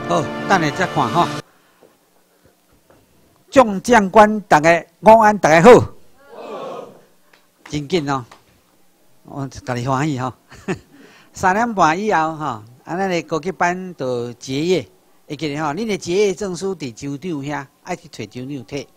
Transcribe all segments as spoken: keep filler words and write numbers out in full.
好，等下再看哈。众将官，大家午安，大家好。好。真紧哦，我家己欢喜吼。三点半以后吼，啊，咱的高级班就结业，会记得吼，恁的结业证书伫州长遐，爱去找州长摕。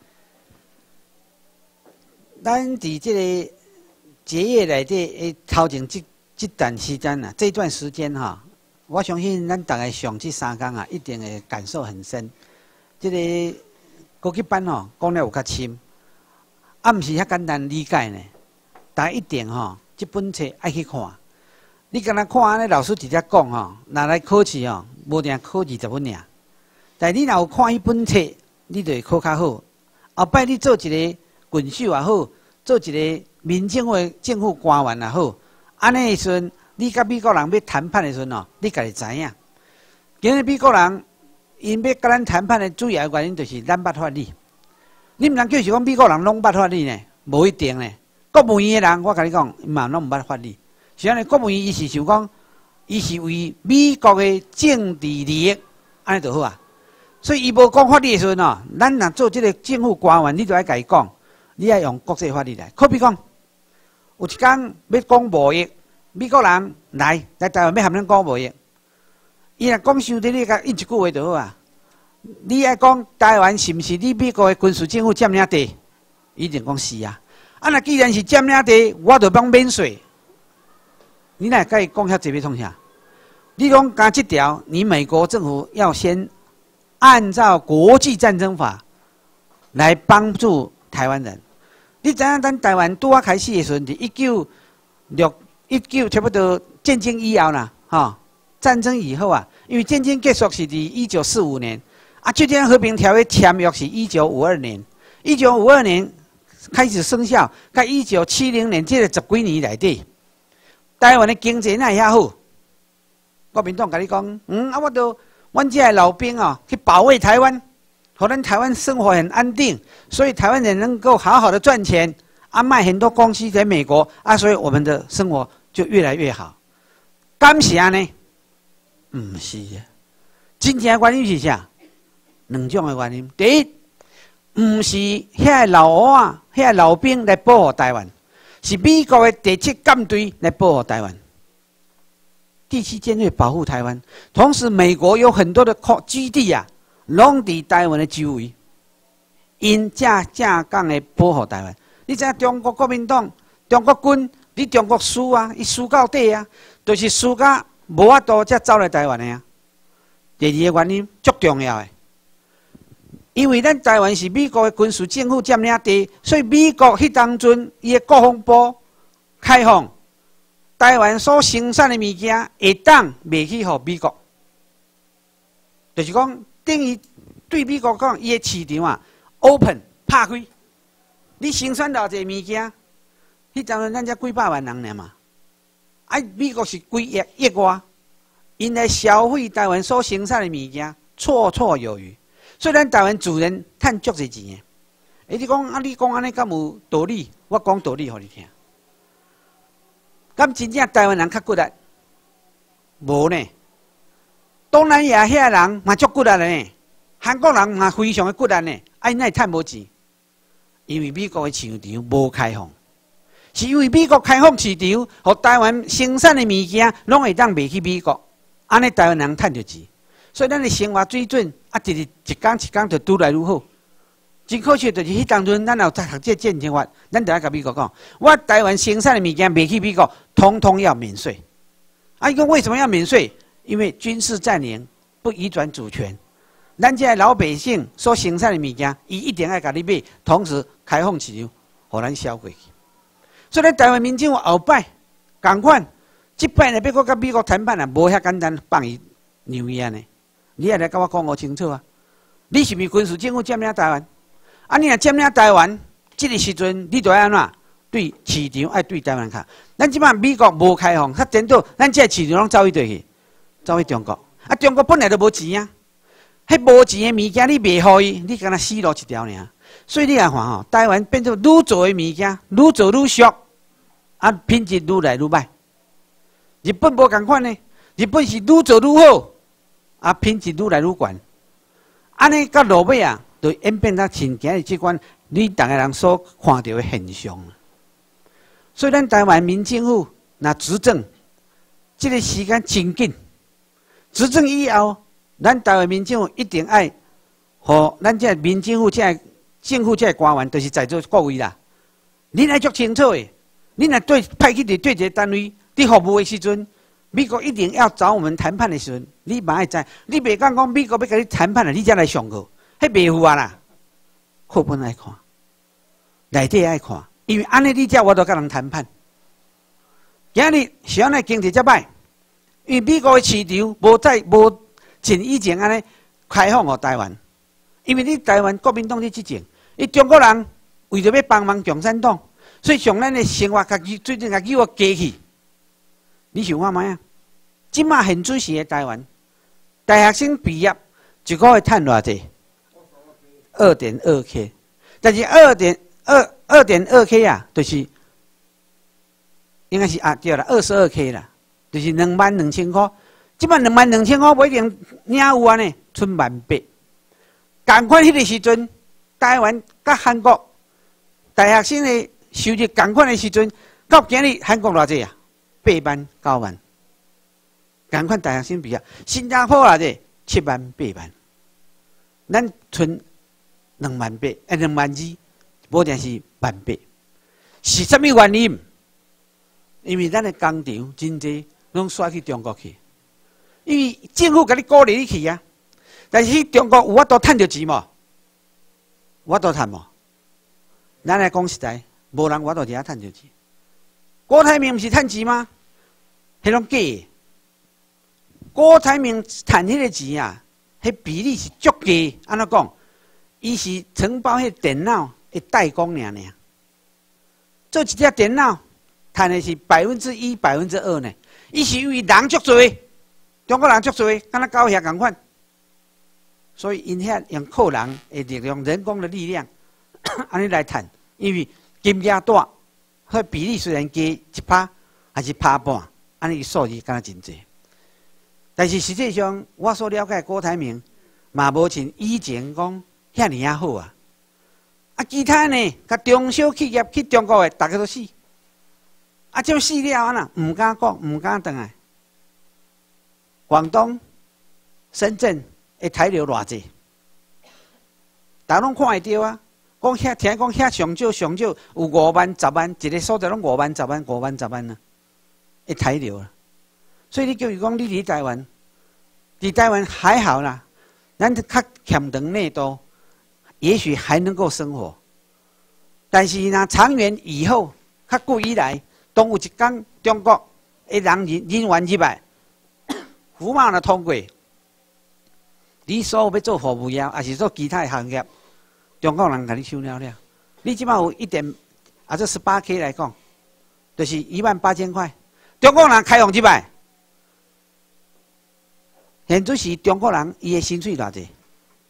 咱伫这个结业内底，诶，头前这这段时间啊，这段时间哈。 我相信咱大家上这三天啊，一定会感受很深。这个高级班吼，讲了有较深，啊，毋是遐简单理解呢。大家一定吼，这本册爱去看。你敢若看安尼，老师直接讲吼，拿来考试吼，无定考二十分尔。但你若有看迄本册，你就会考较好。后摆你做一个郡守也好，做一个民政府政府官员也好，安尼时阵。 你甲美国人要谈判的时阵哦，你家己知影。今日美国人因要甲咱谈判的主要原因，就是咱捌法律。你毋通叫是讲美国人拢捌法律呢？无一定呢。国务院的人，我甲你讲，嘛拢毋捌法律。是安尼，国务院伊是想讲，伊是为美国的政治利益，安尼就好啊。所以伊无讲法律的时阵哦，咱若做这个政府官员，你就爱甲伊讲，你爱用国际法律来。可比讲，有一天要讲贸易。 美国人来来台湾要和咱讲贸易，伊若讲伤低，你甲应一句话就好啊。你爱讲台湾是毋是你美国的军事政府占领地？一定讲是啊。啊，那既然是占领地，我就帮免税。你若甲伊讲遐济要创啥？你讲加这条，你美国政府要先按照国际战争法来帮助台湾人。你知影咱台湾拄啊开始的时阵，一九六。 一九差不多战争以后啦，哈，战争以后啊，因为战争结束是伫一九四五年，啊，这条和平条约签约是一九五二年，一九五二年开始生效，到一九七零年这个十几年内底，台湾的经济哪会遐好？国民党甲你讲，嗯，啊，我都阮这老兵啊，去保卫台湾，互咱台湾生活很安定，所以台湾人能够好好的赚钱。 啊，卖很多公司在美国啊，所以我们的生活就越来越好。敢是安尼？毋是啊，真正原因是啥？两种的原因。第一，毋是遐老乌啊、遐老兵来保护台湾，是美国的第七舰队来保护台湾。第七舰队保护台湾，同时美国有很多的基地啊，拢伫台湾的周围，因正正港的保护台湾。 你知影中国国民党、中国军伫中国输啊，伊输到底啊，就是输甲无法度才走来台湾的啊。第二个原因足重要的，因为咱台湾是美国的军事政府占领地，所以美国迄当阵伊的国防部开放台湾所生产的物件会当卖去互美国，就是讲等于对美国讲，伊的市场啊 open 拍开。 你生产偌济物件，迄当阵咱才几百万人尔嘛，啊，美国是几亿亿外，因来消费台湾所生产的物件绰绰有余，所以咱台湾自然赚足济钱的。哎，你讲啊，你讲安尼敢有道理？我讲道理互你听。敢真正台湾人较骨力？无呢。东南亚遐人嘛足骨力呢，韩国人嘛非常的骨力呢，啊，因那赚无钱。 因为美国的市场无开放，是因为美国开放市场，互台湾生产的物件拢会当卖去美国，安尼台湾人赚着钱，所以咱的生活水准啊，一日一天一天就愈来愈好。真可惜就是迄当阵，咱有在学这战争法，咱就要甲美国讲，我台湾生产的物件卖去美国，通通要免税。啊，伊讲为什么要免税？因为军事占领不移转主权。 咱这老百姓所生产的物件，伊一定要甲你买，同时开放市场，互咱销过去。所以咱台湾民政府后摆共款，即摆呢要搁甲美国谈判啊，无遐简单放伊牛伊安尼。你也来甲我讲我清楚啊！你是毋是军事政府占领台湾？啊，你若占领台湾，即个时阵你就要安怎？对市场爱对台湾卡。咱即摆美国无开放，较颠倒，咱这市场拢走去倒去，走去中国。啊，中国本来就无钱啊。 迄无钱的物件，你卖互伊，你敢若死路一条尔。所以你来看吼，台湾变做愈做的物件，愈做愈俗，啊，品质愈来愈歹。日本无共款呢，日本是愈做愈好， 啊，品质愈来愈悬。安尼到落尾啊，就演变到像今日即款你逐个人所看到的现象。所以咱台湾民政府若执政，这个时间真紧。执政以后，咱台湾民政府一定爱，互咱这民政府这政府这官员，就是在座各位啦。你来足清楚的，你若对派去伫对一个单位，你服务的时阵，美国一定要找我们谈判的时阵，你嘛爱知，你袂讲讲美国要跟你谈判了，你才来上课，迄袂赴啊啦。课本爱看，内底爱看，因为安尼你才我都甲人谈判。今日上来经济才歹。因为美国的市场无再无像以前安尼开放互台湾，因为你台湾国民党咧执政，伊中国人为着要帮忙共产党，所以像咱的生活家己最近家己我加去。你想看卖啊？即马现主时的台湾，大学生毕业一个月赚偌济？二点二 K， 但是二点二二点二 K 啊，就是应该是啊对啦，二十二 K 啦。就是两万两千块，即摆两万两千块不一定领有啊呢，剩万八。同款迄个时阵，台湾甲韩国大学生的收入同款的时阵，到今日韩国偌济啊？八万九万。同款大学生毕业，新加坡偌济？七万八万。咱剩两万八，哎两万二，无定是万八。是啥物原因？因为咱的工厂真济。拢甩去中国去，因为政府甲你鼓励你去啊。但是去中国有法度趁到钱无？有法度趁无？咱来讲实在，无人有法度伫遐趁到钱。郭台铭毋是趁钱吗？迄拢假的。郭台铭趁迄个钱啊，迄比例是足低。安怎讲？伊是承包迄电脑的代工尔尔。做一只电脑，趁的是百分之一、百分之二呢。伊是因为人足多，中国人足多，敢若狗遐共款，所以因遐用靠人的力量、人工的力量，安尼来趁。因为金额大，迄比例虽然低一趴，还是趴半，安尼数字敢若真济。但是实际上，我所了解郭台铭嘛无像以前讲遐尼啊好啊。啊，其他呢，甲中小企业去中国的，大家都死。啊，这死了啊呐，唔敢讲，唔敢转来。广东、深圳的台流偌济，大家拢看会到啊。讲遐听讲遐上少上少有五万、十万，一个所在拢五万、十万、五万、十万啊，的台流啊。所以你叫伊讲，你伫台湾，伫台湾还好啦，咱较欠长内多，也许还能够生活。但是呢，长远以后，较久以来。当有一天中国的人人人员入来，服贸若通过，你所有要做服务业，还是做其他的行业，中国人甲你收了了。你即摆有一点，啊，这十八 K 来讲，就是一万八千块。中国人开放入来，现在是中国人伊的薪水偌济？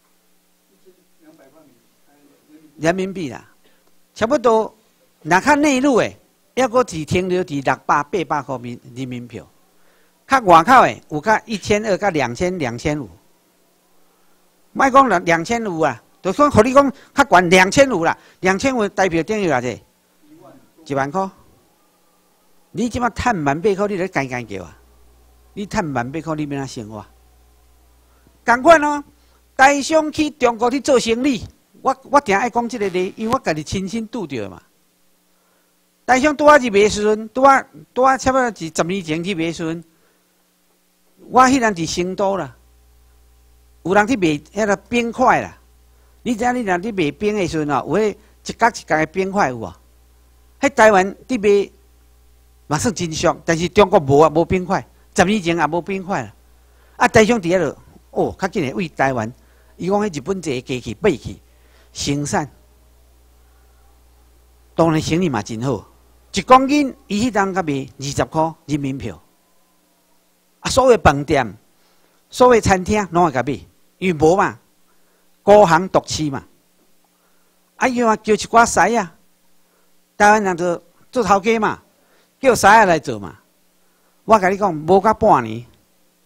人民币啦，差不多，若较内陆的。抑阁只停留伫六百、八百块民人民票，较外口的有较一千二、甲两千、两千五。莫讲两两千五啊，就算互你讲较悬两千五啦，两千五代表等于偌济？一万块。你即马趁万八块，你咧干干叫啊？你趁万八块，你要哪生活？同款哦，台商去中国去做生意，我我定爱讲即个例，因为我家己亲身拄着嘛。台商拄啊入的时阵，拄啊拄啊差不多是十年前去卖时阵，我迄阵伫成都啦，有人去卖迄个冰块啦。你知影你若去卖冰的时阵哦，有迄一角一角的冰块有无？喺台湾伫卖嘛算真俗，但是中国无啊，无冰块。十年前也无冰块啦。啊，台商伫遐落，哦，较紧诶为台湾，伊讲迄日本这机器买去生产，当然生意嘛真好。一公斤，伊迄当甲卖二十块人民票。啊，所有饭店、所有餐厅拢会甲卖，因为无嘛，孤行独吃嘛。啊，伊话叫一寡师啊，台湾人做做头家嘛，叫师啊来做嘛。我甲你讲，无到半年，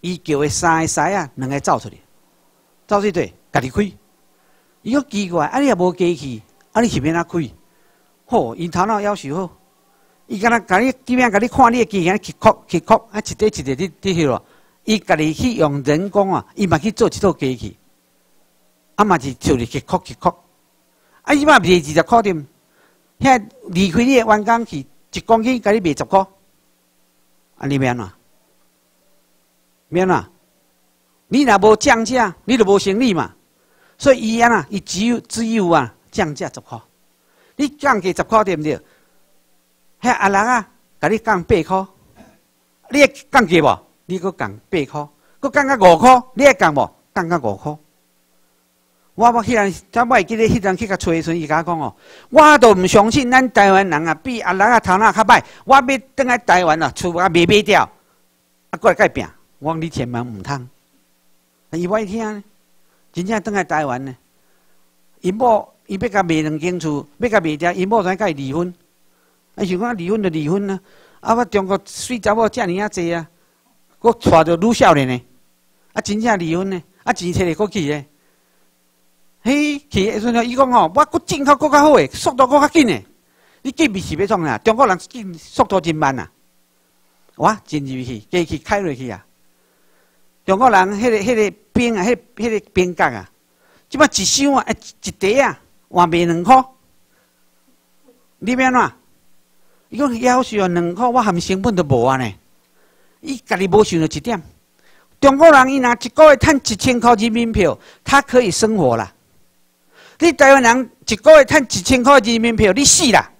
伊叫的三个师啊，两个走出去，走出去家己开。伊个奇怪，啊你也无机器，啊你是免哪开？好，因头脑要求好，伊敢若甲你这边甲你看你的机器，去哭去哭，啊一块一块伫伫迄落，伊家己去用人工啊，伊嘛去做一套机器，啊嘛是就入去哭去哭，啊伊嘛卖二十块点，遐离开你的员工去一公斤，甲你卖十块，啊你免哪？免哪？你若无降价，你就无生意嘛。所以伊安那，伊只有只有啊降价十块，你降价十块对不对？遐阿人啊，甲你降八块，你会降价无？你搁降八块，搁降到五块，你会降无？降到五块。我我迄人，咱我会记得迄人去甲找时，伊甲我讲哦，我都毋相信咱台湾人啊，比阿人啊头脑较歹。我要倒来台湾啊，厝啊卖卖掉，啊过来甲伊拼。我讲你千万毋通，伊我一听呢，真正倒来台湾呢，因某伊要甲卖两间厝，要甲卖掉，因某才甲伊离婚。啊，想讲离婚就离婚啊，啊我中国水查某遮尔啊济啊，佫带着女少年呢，啊真正离婚呢，啊钱摕来佫去呢。嘿，去的时阵伊讲吼，我佫进口佫较好诶，速度佫较紧诶。你计是要创啥？中国人进速度真慢啊！哇，进入去，机器开落去啊！中国人迄、那个、迄、那个冰啊，迄、迄个冰角啊，即摆一箱啊，一一袋啊，换卖两块。你要安怎？伊讲要求两块，我含成本都无啊呢。伊家己无想到一点，中国人伊若一个月赚一千块人民票，他可以生活啦。你台湾人一个月赚一千块人民票，你死啦，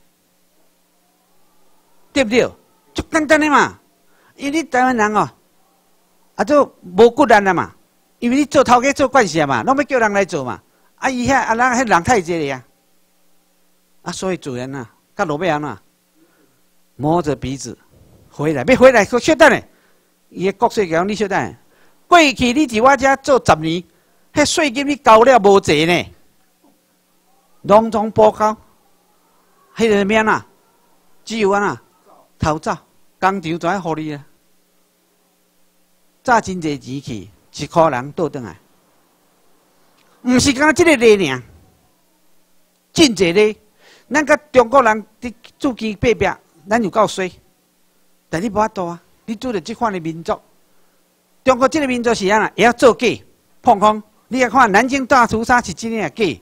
对不对？就简单的嘛，因为你台湾人哦。啊，都无骨力啦嘛，因为你做头家做惯势嘛，拢要叫人来做嘛。啊，伊遐啊，人迄人太济了啊，啊，所以主人啊，甲老板啊，摸着鼻子回来，要回来，小等咧。伊个国税讲你小等咧，过去你伫我遮做十年，迄税金你交了无济呢，拢总报告，迄个免啊，只有安那偷走，工厂怎互你啊？早真侪钱去，一箍人倒转来，毋是讲即个例尔，真侪例。咱甲中国人伫筑基爬壁，咱有够衰，但你无法度啊！你做着即款的民族，中国即个民族是安那，会晓做假碰空。你来看南京大屠杀是真诶假，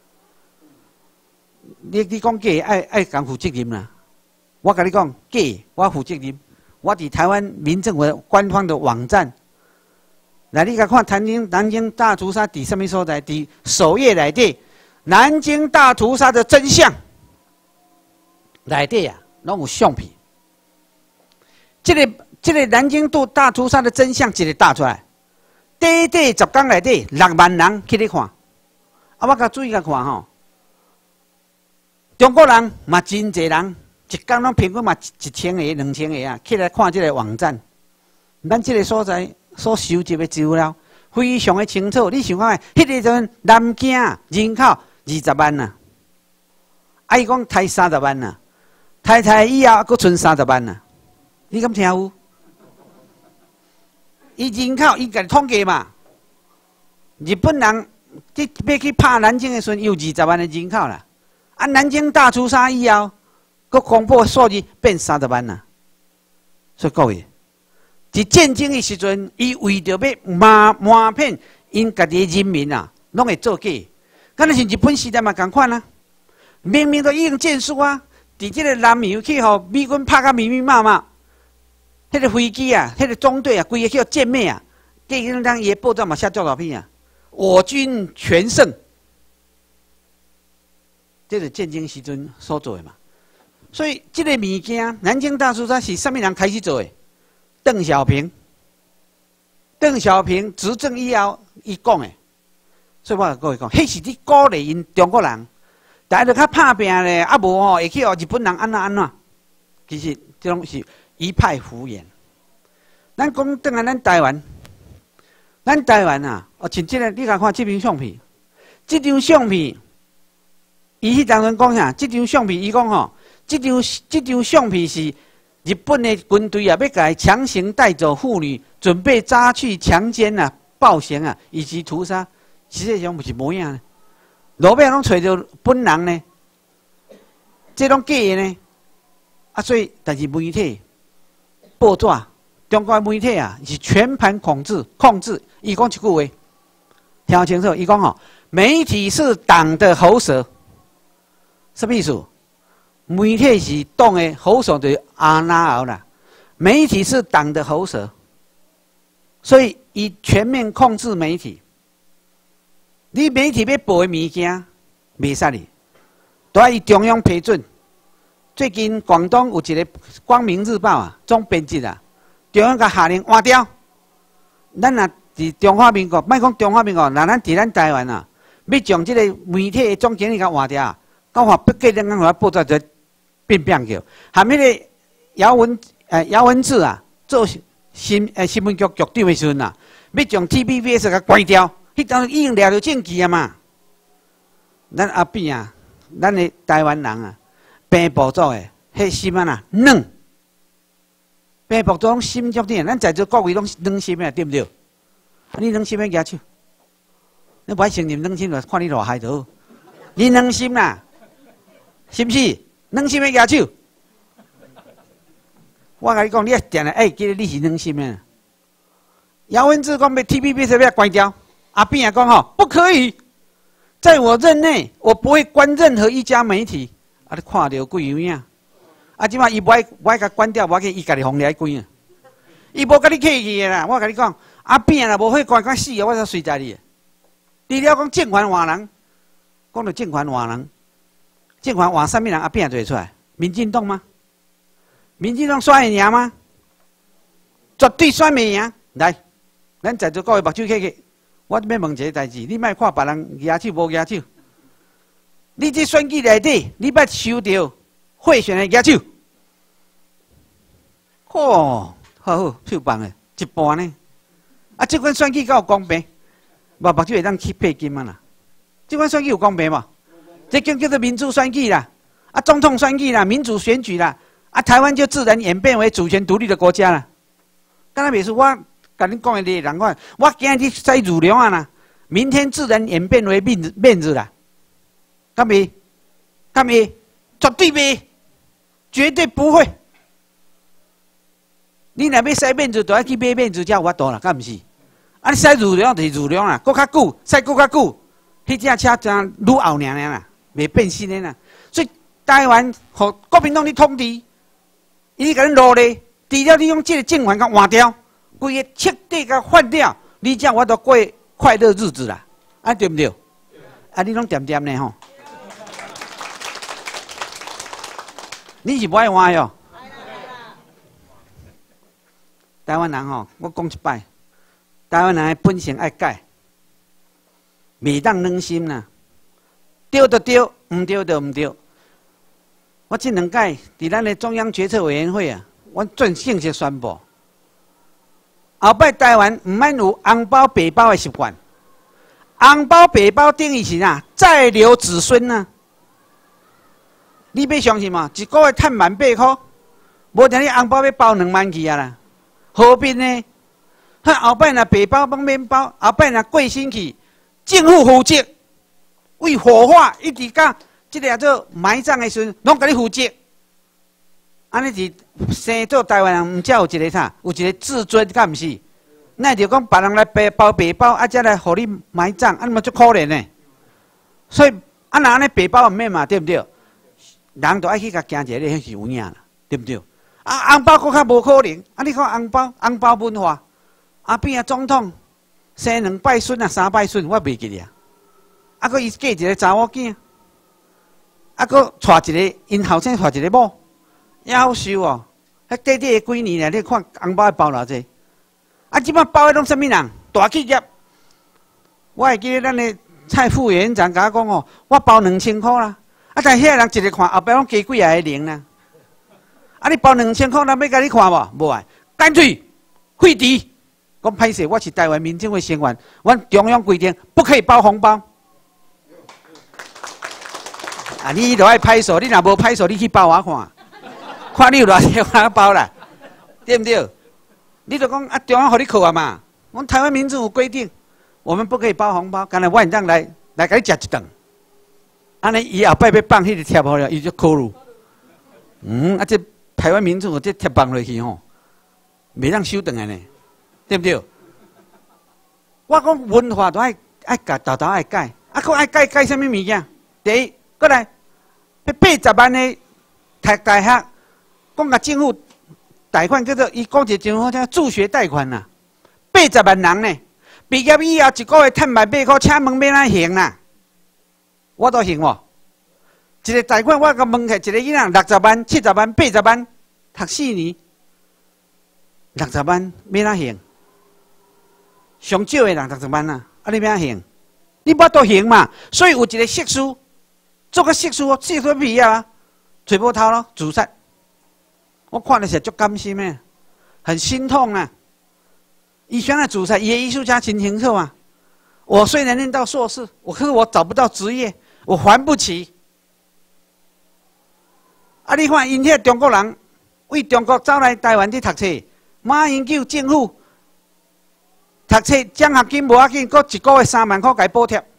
你你讲假爱爱共负责任啦。我甲你讲假，我负责任。我伫台湾民政府的官方的网站，来你甲看南京南京大屠杀伫什么所在？伫首页内底，南京大屠杀的真相内底啊，拢有相片。这个这个南京大屠杀的真相，一个打出来，短短十天内底六万人去咧看。啊，我甲注意甲看吼，中国人嘛真侪人。一天拢平均嘛一千个、两千个啊，起来看这个网站，咱这个所在所收集的资料非常的清楚。你想看，迄个阵南京人口二十万呐，啊伊讲抬三十万呐，抬抬以后佫剩三十万呐，你敢听有？伊人口伊家统计嘛，日本人即要去拍南京的时阵有二十万的人口啦，啊南京大屠杀以后。佮公布数字变三十万啦，所以各位，伫战争的时阵，伊为着要瞒瞒骗因家己的人民啊，拢会做假。敢若是日本时代嘛共款啊，明明都已经战输啊，伫即个南洋去互美军拍甲密密麻麻，迄个飞机啊，迄个中队啊，规个去互歼灭啊，计迄张伊的报纸嘛写照照片啊，我军全胜，这是战争时阵所做的嘛。所以，这个物件，南京大屠杀是什么人开始做的？邓小平。邓小平执政以后，伊讲的。所以我甲各位讲，迄是你鼓励因中国人，大家较拍拼咧，啊无吼会去互日本人安怎安怎。其实这种是一派胡言。咱讲转来咱台湾，咱台湾啊，哦，像这个，你甲看这张相片，这张相片，伊迄当阵讲啥？这张相片，伊讲吼。这张这张相片是日本的军队啊，要甲伊强行带走妇女，准备抓去强奸啊、暴行啊，以及屠杀，实际上不是模样呢。路边拢找着本人呢，这拢假的呢。啊，所以但是媒体报纸，中国的媒体啊是全盘控制，控制。伊讲一句话，听清楚，伊讲吼，媒体是党的喉舌，什么意思？媒体是党的喉舌，就是阿那奥啦。媒体是党的喉舌，所以伊全面控制媒体。你媒体要报的物件，袂使哩，都要伊中央批准。最近广东有一个《光明日报》啊，总编辑啊，中央甲下令换掉。咱若伫中华民国，莫讲中华民国，若咱伫咱台湾啊，要将即个媒体的总经理甲换掉，讲话不给咱讲话报纸就变变叫，含迄个姚文诶姚文智啊，做新诶新闻局局长的时阵啊，要将 T V B S 甲关掉，迄当已经掠着证据啊嘛。咱后边啊，咱的台湾人啊，病部组诶，迄心啊呐软，病部组拢心足点，咱在座各位拢软心诶，对不对？你软心诶举手，你不爱承认软心，就看你偌害就好。你软心啦，是不是？软心诶举手。我甲你讲，你也定来，哎，记得你是软心诶。姚文智讲要 T V B S 要关掉，阿扁也讲吼，不可以，在我任内，我不会关任何一家媒体。啊，你看到几样啊？啊，即摆伊不爱不爱甲关掉，我给伊家己封掠关啊。伊无甲你客气啦，我甲你讲，阿扁啦，无会关关死啊，我才随在你。除了讲正反换人，讲到正反换人，正反换啥物人？阿扁做出来，民进党吗？民进党选会赢吗？绝对选袂赢。来，咱在座各位目睭客气，我要问一个代志，你莫看别人举手无举手。你这选举内底，你捌收到贿选的举手？哦，好好，手棒的，一半呢。啊，这款选举敢有公平？目目睭会当去配金啊啦。这款选举有公平无？这叫叫做民主选举啦，啊，总统选举啦，民主选举啦，啊，台湾就自然演变为主权独立的国家啦。刚才袂是我甲恁讲的内容，我我今日在儒良啊啦，明天自然演变为面子面子啦。干没？干没？绝对没，绝对不会。你若要使面子，就要去买面子才有法度啦，敢毋是？啊，你使儒良就是儒良啦，搁较久，使搁较久，迄只车真愈后娘娘啦，袂变新的啦。所以台湾互国民党你统治，伊甲恁努力，除了你用这个政权甲换掉，规个彻底甲换掉，你才有法度过快乐日子啦，啊对毋对？啊，你拢点点呢吼？你是不爱换哟？台湾人吼，我讲一摆，台湾人的本性爱改，袂当软心啦，对就对，唔对就唔对。我这两届伫咱的中央决策委员会啊，我正正式宣布，后摆台湾唔免有红包白包的习惯，红包白包等于是哪？再留子孙呐、啊。你要相信嘛？一个月赚万八块，无定你红包要包两万去啊啦，何必呢？哈，后摆若白包帮面包，后摆若过身去，政府负责为火化一直到即个叫做埋葬的时阵，拢甲你负责。安尼是生做台湾人，毋才有一个啥？有一个自尊，敢毋是？那就讲别人来白包白包，啊，才来互你埋葬，啊，嘛足可怜呢。所以啊，若安尼白包毋免嘛，对不对？人都爱去甲惊一下，迄是有影啦，对不对？啊，红包搁较无可能。啊，你看红包，红包文化，啊边啊总统生两摆孙啊，三摆孙，我袂记哩啊。啊，搁伊嫁一个查某囝，啊，搁带一个因后生带一个某，夭寿哦。迄短短的几年来，你看红包包偌济。啊，即摆包的拢什么人？大企业。我会记得咱的蔡副委员长甲我讲哦，我包两千块啦。啊！但遐人一个看，后壁拢加几啊个零啦。啊！你包两千块，咱要甲你看无？无啊！干脆废除。讲歹势，我是台湾民政会成员，阮中央规定不可以包红包。啊！你著爱拍手，你若无拍手，你去包我看。 看你有偌济花包啦，对不对？你就讲啊，中央互你扣啊嘛。我们台湾民政有规定，我们不可以包红包。刚才我让来来给你吃一顿，安尼伊后摆要放迄个贴好了，伊就考虑。嗯，啊这台湾民政有这贴放落去吼，袂当收顿的呢，对不对？我讲文化都爱爱改，豆豆爱改，啊，佫爱改改什么物件？第一，过来，迄八十万的读大学，讲甲政府贷款叫做，伊讲一个政府叫助学贷款呐。八十万人呢，毕业以后一个月趁万八块，请问要哪行啦？我都行无？一个贷款我甲问起，一个囡仔六十万、七十万、八十万，读四年，六十万要哪行？上少的人六十万啊，啊你要哪行？你无都行嘛？所以有一个硕士，做个硕士，硕士毕业啊，找无头咯，自杀。我看的时候足甘心的，很心痛啊。以前的自杀，伊的艺术家真清楚啊。我虽然念到硕士，我可是我找不到职业，我还不起。啊，你看因遐中国人为中国走来台湾去读册，马英九政府读册奖学金无要紧，搁一个月三万块给补贴。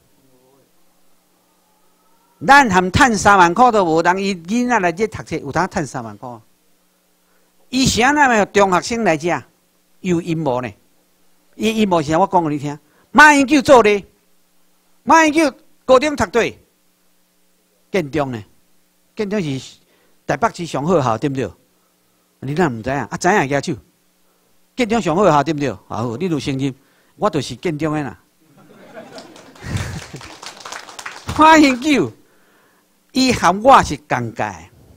咱含趁三万块都无，人伊囡仔来这读册有当趁三万块。以前那么中学生来遮有阴谋呢？伊阴谋是啥？我讲给你听。马英九做的，马英九高中读对，建中呢？建中是台北市上好的校，对不对？你哪唔知啊？啊，知影举手。建中上好的校，对不对？好，你有承认，我就是建中的啦。马英九，伊含我是同届，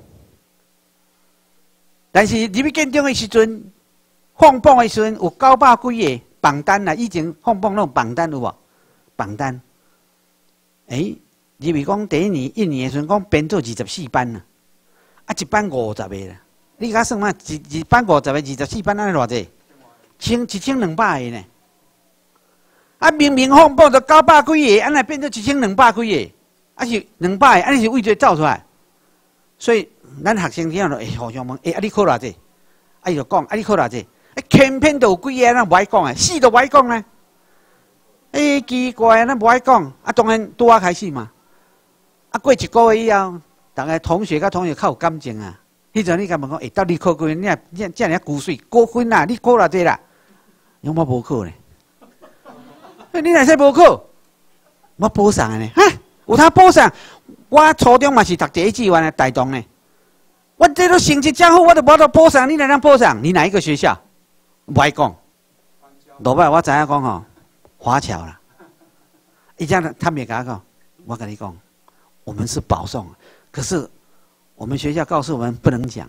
但是入去建中的时阵，放榜的时阵有九百几个。榜单啦，以前放榜那种榜单有无？榜单，诶，入去讲第一年一年的时阵，讲编做二十四班呐，啊一班五十个啦。你甲算嘛？一一班五十个，二十四班安尼偌济？千一千两百个呢？啊，明明放榜就九百几个，安尼变做一千两百几个，啊是两百个，安尼是为着造出来。所以咱学生听了会互相问，诶，啊你考偌济？啊伊就讲，啊你考偌济？啊，偏偏都有几个咱无爱讲诶，死都无爱讲呢。诶，奇怪，咱无爱讲。啊，当然拄啊开始嘛。啊，过一个月以后，逐个同学甲同学较有感情啊。迄阵你甲问讲，诶，到底考几分？你啊，这这尔古水高分啦，你考偌济啦？因我无考呢。你若说无考，我补上诶呢。哈，有他补上。我初中嘛是读第一志愿诶，台东呢。我这都成绩真好，我都无得补上，你哪能补上？你哪一个学校？不爱讲，落摆我知影讲吼，华侨啦。伊这样他们也跟他讲，我跟你讲，我们是保送，可是我们学校告诉我们不能讲。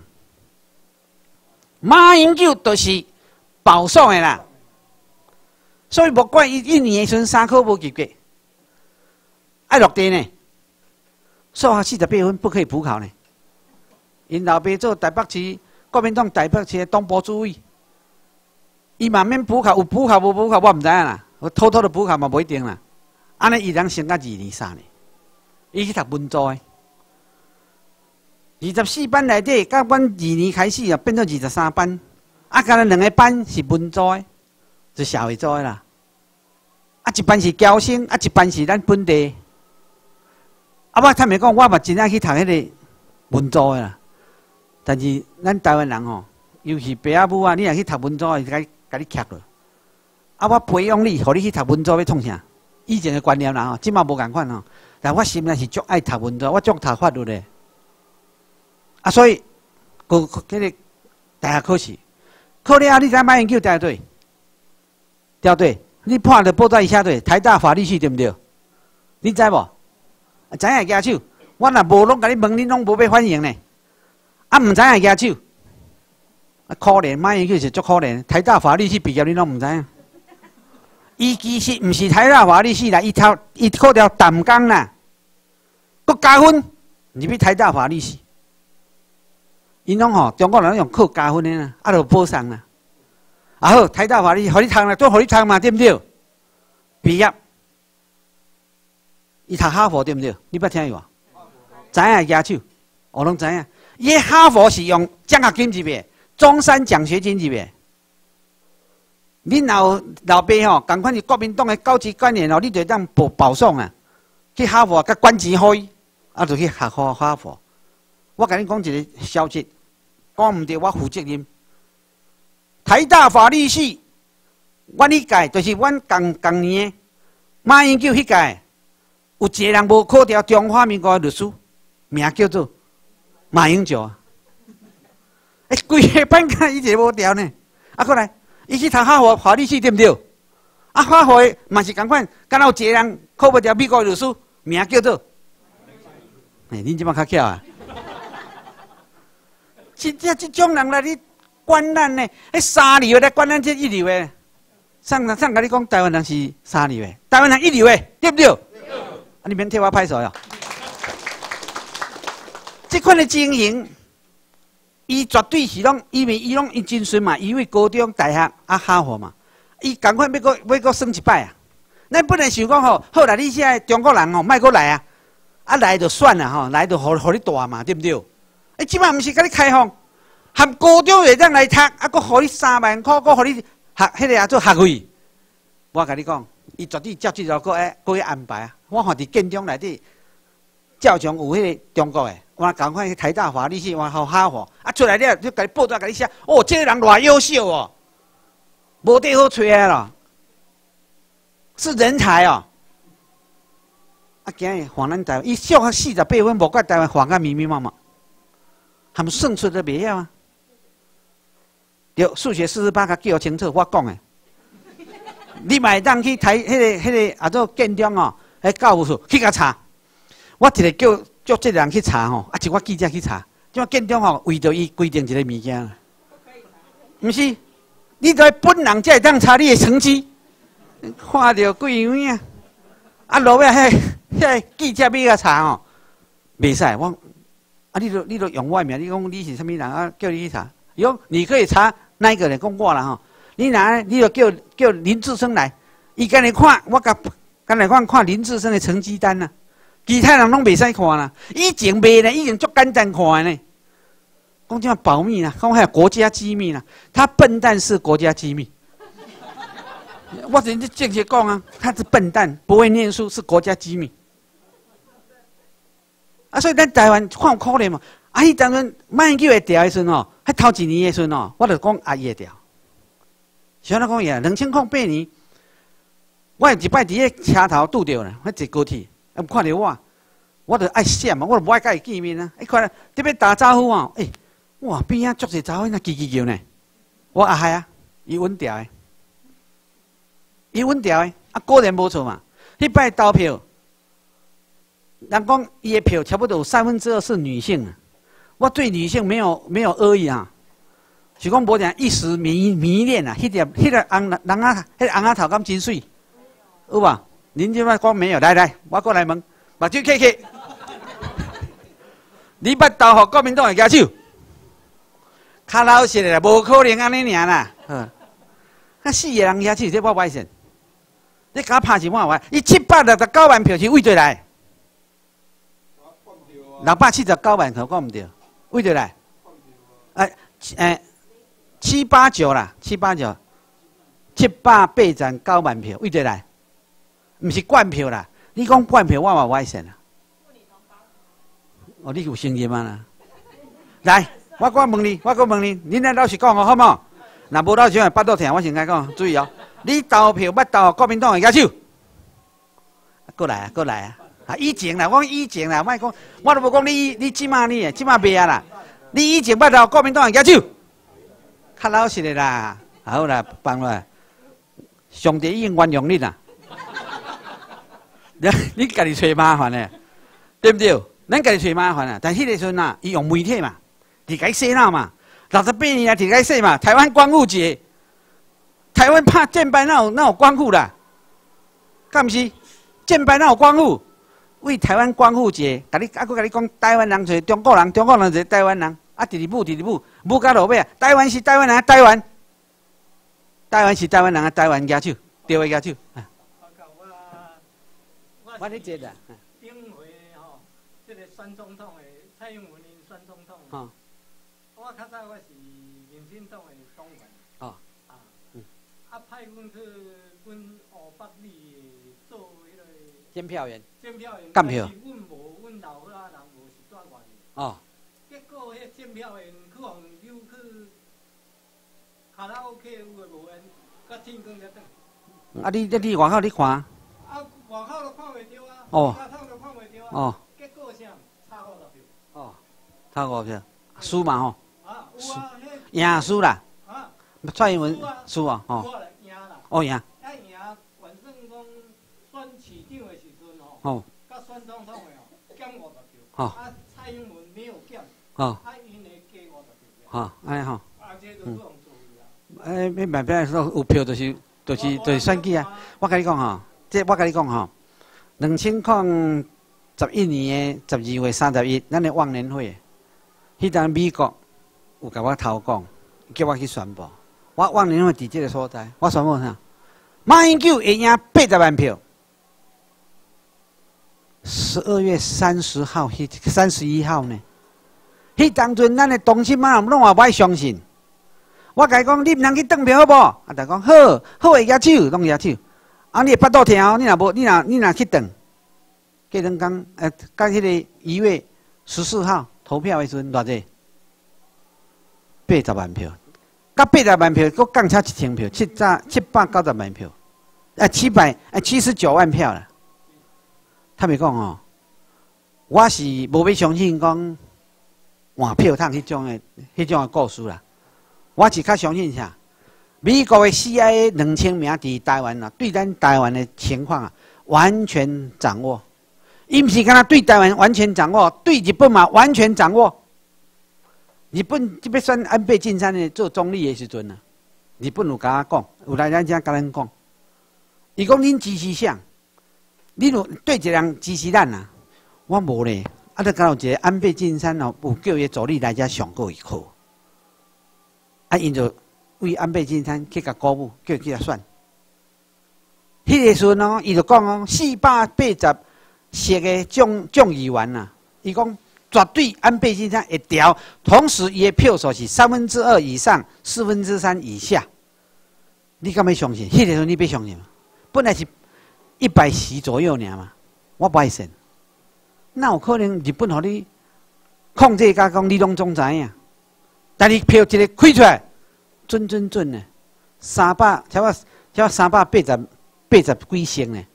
马英九都是保送的啦，所以莫怪伊一年的时阵三科无及格，爱落地呢。数学四十八分不可以补考呢。因老爸做台北市国民党台北市的东部主委。伊嘛免补考，有补考无补考，我唔知影啦。我偷偷的补考嘛，不一定啦。安尼伊人升到二年三年，伊去读文组的。二十四班内底，甲阮二年开始啊，变做二十三班。啊，干了两个班是文组的，是社会组的啦。啊，一班是侨生，啊，一班是咱本地。啊，我坦白讲，我嘛真爱去读迄个文组的啦。但是咱台湾人吼，尤其爸阿母啊，你若去读文组，伊甲甲你夹落。啊，我培养你，互你去读文组要创啥？以前的观念啦吼，即马无共款吼。但我心内是足爱读文组，我足读法律的。啊，所以，个迄个大学考试，考了后你知马英九掉队，掉队，你判着报在以下队，台大法律系对不对？你知无？知影举手，我若无拢甲你问，你拢无要反应呢。啊，唔知影举手。啊，可怜，马英九是足可怜。台大法律系毕业，你拢唔知影。伊其实唔是台大法律系啦，伊考伊考条淡江啦，佮加分，入去台大法律系。因拢吼，中国人用考加分的啦，啊，就补上啦。啊好，台大法律，互你读啦，都互你读嘛，对不对？毕业，伊读哈佛对不对？你捌听有啊？知影举手，我拢知影。 伊哈佛是用奖学金入的，中山奖学金入的。恁老老爸吼，共款是国民党的高级官员哦，你就当保保送啊，去哈佛甲管钱互伊，啊，就去学好哈佛。我甲你讲一个消息，讲毋对，我负责任。台大法律系，阮迄届就是阮共共年的马英九迄届，有一个人无考掉中华民国的律师，名叫做马英九啊。哎，规个班干伊一个无调呢，啊，过来。伊去读哈佛法律系对不对？啊，哈佛的嘛是共款，敢若有一个人考不掉美国律师，名叫做，哎，恁即摆较巧啊！真正即种人来你管咱呢？迄三流来管咱这一流的，上上甲你讲，台湾人是三流的，台湾人一流的，对不对？对。啊，你免替我拍手哟。这款的经营。伊绝对是拢，因为伊拢伊真顺嘛，伊为高中、大学啊哈佛嘛，伊赶快要搁要搁升一摆啊！咱不能想讲吼，好啦，你现在中国人吼，莫搁来啊，啊来就算了吼，来就互互你大嘛，对不对？哎，即摆毋是甲你开放，含高中会当来读，啊，搁互你三万块，搁互你学迄个啊做学费。我甲你讲，伊绝对照即条搁爱搁去安排啊！我看伫建中内底，照常有迄个中国的。我赶快去台大法律系，我好哈佛啊出来了就甲你报纸甲你写，哦，这个人偌优秀哦，无地好吹啊咯，是人才哦。啊，今日还咱台湾，伊小学四十八分，无怪台湾还甲密密麻麻，含算出都袂晓啊。对，数学四十八甲记号清楚，我讲的。你买当去台迄、那个、迄、那个啊，做建中哦，迄教务处去甲查，我直个叫。叫这个人去查吼，啊，就我记者去查，即个建中吼为着伊规定一个物件，毋是，你在本人才会当查你的成绩，看到贵样啊，啊，落尾迄迄记者要甲查吼，袂使我，啊，你都你都用我名，你讲你是啥物人啊？叫你去查，伊讲你可以查那一个人讲我啦吼，你哪你就叫叫林志生来，伊跟你看，我甲跟来看看林志生的成绩单啊。其他人拢袂使看啦，以前卖呢，已经足简单看呢。讲这保密啦，讲还国家机密啦，他笨蛋是国家机密。我直接正确讲啊，他是笨蛋，不会念书是国家机密。啊，所以咱台湾看有可怜嘛。啊，迄当阵马英九会调的时阵哦，迄头一年的时阵哦，我就讲阿伊会调。像咱讲呀，两千零八年，我有一摆伫个车头拄着啦，我坐高铁。啊！看到我，我就爱闪嘛，我就无爱甲伊见面啊！一看特别打招呼啊，诶，哇，边啊足侪查某那叽叽叫呢。我啊嗨啊，伊稳调的，伊稳调的，啊果然无错嘛。迄摆投票，人讲伊的票差不多有三分之二是女性啊。我对女性没有没有恶意啊，是讲无定一时迷迷恋啊。迄条迄个红人啊，迄个红仔头敢真水，有无？您即摆讲没有？来来，我过来问，目睭开开。你捌投互国民党的举手？较老实的啦，无可能安尼尔啦。嗯，啊四个人举手，这我歹信。你甲我拍是我话，伊七百六十九万票是为对来？六百七十九万票讲毋对，为对来？哎诶，七八九啦，七八九，七百八十九万票为对来？毋是灌票啦，你讲灌票，我嘛歹信啦。哦，你有声音啊啦？来，我我问你，我搁问你，恁来老实讲哦，好唔好？若无老实讲，巴肚疼，我先甲讲，注意哦。你投票捌投国民党的举手？过来啊，过来啊！啊，以前啦，我讲以前啦，莫讲，我都无讲你你即马你，即马袂啊啦。你以前捌投国民党的举手？较老实的啦，好啦，放落来，上帝已经原谅你啦。你你家己找麻烦咧，对不对？咱家己找麻烦啊！但迄个时阵啊，伊用媒体嘛，伫甲伊洗脑嘛，六十八年啊，伫甲伊洗嘛。台湾光复节，台湾拍战败哪有哪有光复啦？敢毋是？战败哪有光复？为台湾光复节，甲你啊，佫甲你讲，台湾人就是中国人，中国人就是台湾人。啊，第二步，第二步，舞到落尾啊，台湾是台湾人，台湾，台湾是台湾人啊，台湾举手，对个举手。我咧接啦。 顶回吼，这个选总统的蔡英文因选选总统。 哦。 我较早我是民进党的党员。 哦。 啊。嗯。啊，派阮去阮湖北里做迄个。 监票员。 监票员。 监票。 阮无，阮老伙仔人无是转外面。 哦。 结果迄监票员去互溜去卡拉 OK 有诶无缘，甲天光才转。啊， 你你你外口你看？啊， 外口都看袂着啊。 哦。 家窗都看袂着啊。 哦。 结果啥？差五十票。 哦。差五十票，输嘛吼。 啊，有啊， 迄。赢输啦。 啊。 蔡英文输啊， 哦。赢啦。 哦赢。 啊赢，反正讲选市长的时阵吼。哦。甲选总统的哦，减五十票。哦。啊，蔡英文没有减。哦。啊，因会加五十票。哦，安尼吼。啊，这都不用做伊啊。诶，你慢慢说，有票就是，就是就是选举啊。我甲你讲吼，这我甲你讲吼，两千零十一年的十二月三十一，咱的忘年会，迄当美国有甲我投讲，叫我去宣布。我忘年会伫这个所在，我宣布啥？马英九会赢八十万票。十二月三十号，迄三十一号呢？迄当阵，咱的同心嘛，拢话不爱相信。我甲伊讲，你毋通去转票好无？啊，逐讲好，好会举手，拢举手。啊，你会巴肚疼哦，你若无，你若你若去转，过两工，呃，到迄个一月十四号投票的时阵，偌济？八十万票，甲八十万票，佮降差一千票，七百七百九十万票，啊，七百啊七十九万票啦。他咪讲哦，我是无要相信讲换票桶迄种的、迄种的故事啦。我是较相信啥？美国的 C I A 两千名伫台湾啊，对咱台湾的情况啊，完全掌握。伊毋是敢若对台湾完全掌握，对日本嘛完全掌握。日本即要选安倍晋三的做总理的时阵啊，日本有甲我讲，有来咱遮甲咱讲，伊讲恁支持啥？恁有对一个人支持咱啊？我无咧，啊，就敢有一个安倍晋三哦，有叫伊助理来遮上过一课。啊，因就为安倍晋三去甲鼓舞，叫伊去甲选。迄个时阵哦，伊就讲哦，四百八十席的众众议员呐，伊讲绝对安倍晋三会调，同时伊的票数是三分之二以上，四分之三以下。你敢要相信？迄个时候你要相信吗？本来是一百席左右尔嘛，我不爱信。那有可能日本互你控制甲讲，你拢总知影。但是票一个开出来，准准准呢，三百，差不差三百八十八十几成呢。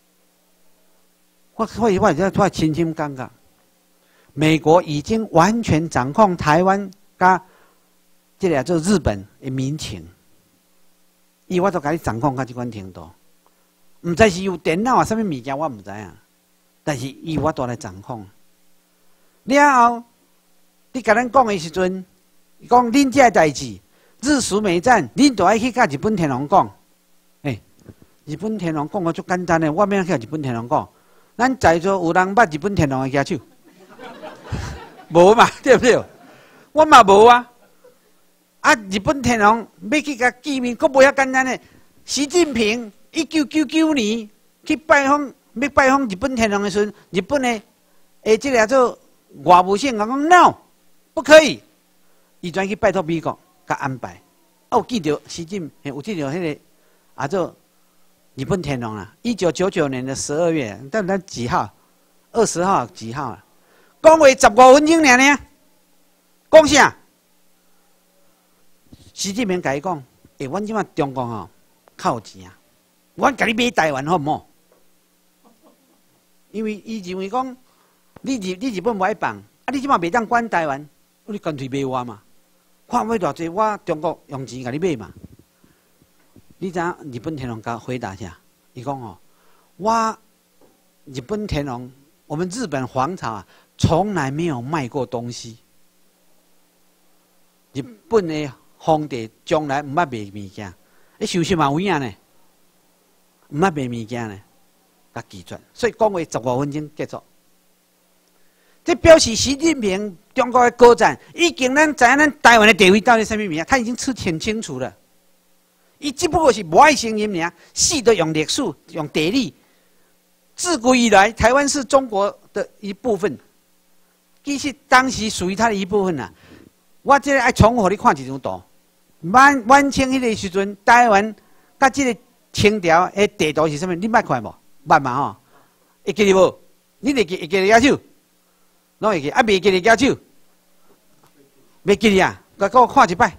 我我我我我深深感觉，美国已经完全掌控台湾甲这个做日本的民情，伊我都甲你掌控到这款程度。毋知是有电脑啊，啥物物件我毋知影，但是伊我都来掌控。了后，你甲咱讲的时阵。讲恁这代志，日苏美战，恁都爱去甲日本天皇讲。诶、欸，日本天皇讲个足简单的，我免去日本天皇讲。咱在座有人捌日本天皇的举手？无嘛，对不对？我嘛无啊。啊，日本天皇要去甲见面，佫无遐简单的。习近平一九九九年去拜访，要拜访日本天皇的时阵，日本的诶，即个做外务省讲 no， 不可以。伊专去拜托美国，甲安排。啊，有记着习近平，有记着迄个啊，做日本天皇啦。一九九九年的十二月，但咱几号？二十号几号啊？讲话十五分钟尔呢。讲啥？习近平甲伊讲：，诶、欸，阮即马中国吼较有钱啊，阮甲你买台湾好毋好？因为伊认为讲，你日你日本无爱放，啊，你即马袂当管台湾，你干脆买我嘛。看买偌济，我中国用钱甲你买嘛？你知影日本天皇甲回答啥？伊讲哦，我日本天皇，我们日本皇朝啊，从来没有卖过东西。日本的皇帝从来唔捌卖物件，你收拾嘛有影呢？唔捌卖物件呢，甲拒绝。所以讲话十五分钟结束。这表示习近平中国的高层已经咱知影咱台湾的地位到底什么物啊？他已经吃挺清楚了。伊只不过是无爱声音尔，死都用历史、用地理。自古以来，台湾是中国的一部分。 其实当时属于他的一部分啦。我这个爱重复你看一张图，满满清迄个时阵，台湾甲这个清朝的地图是啥物？你捌看无？捌嘛吼？会记哩无？你会记会记哩举手？拢会记，啊袂记哩举手？袂记哩啊？甲我看一摆，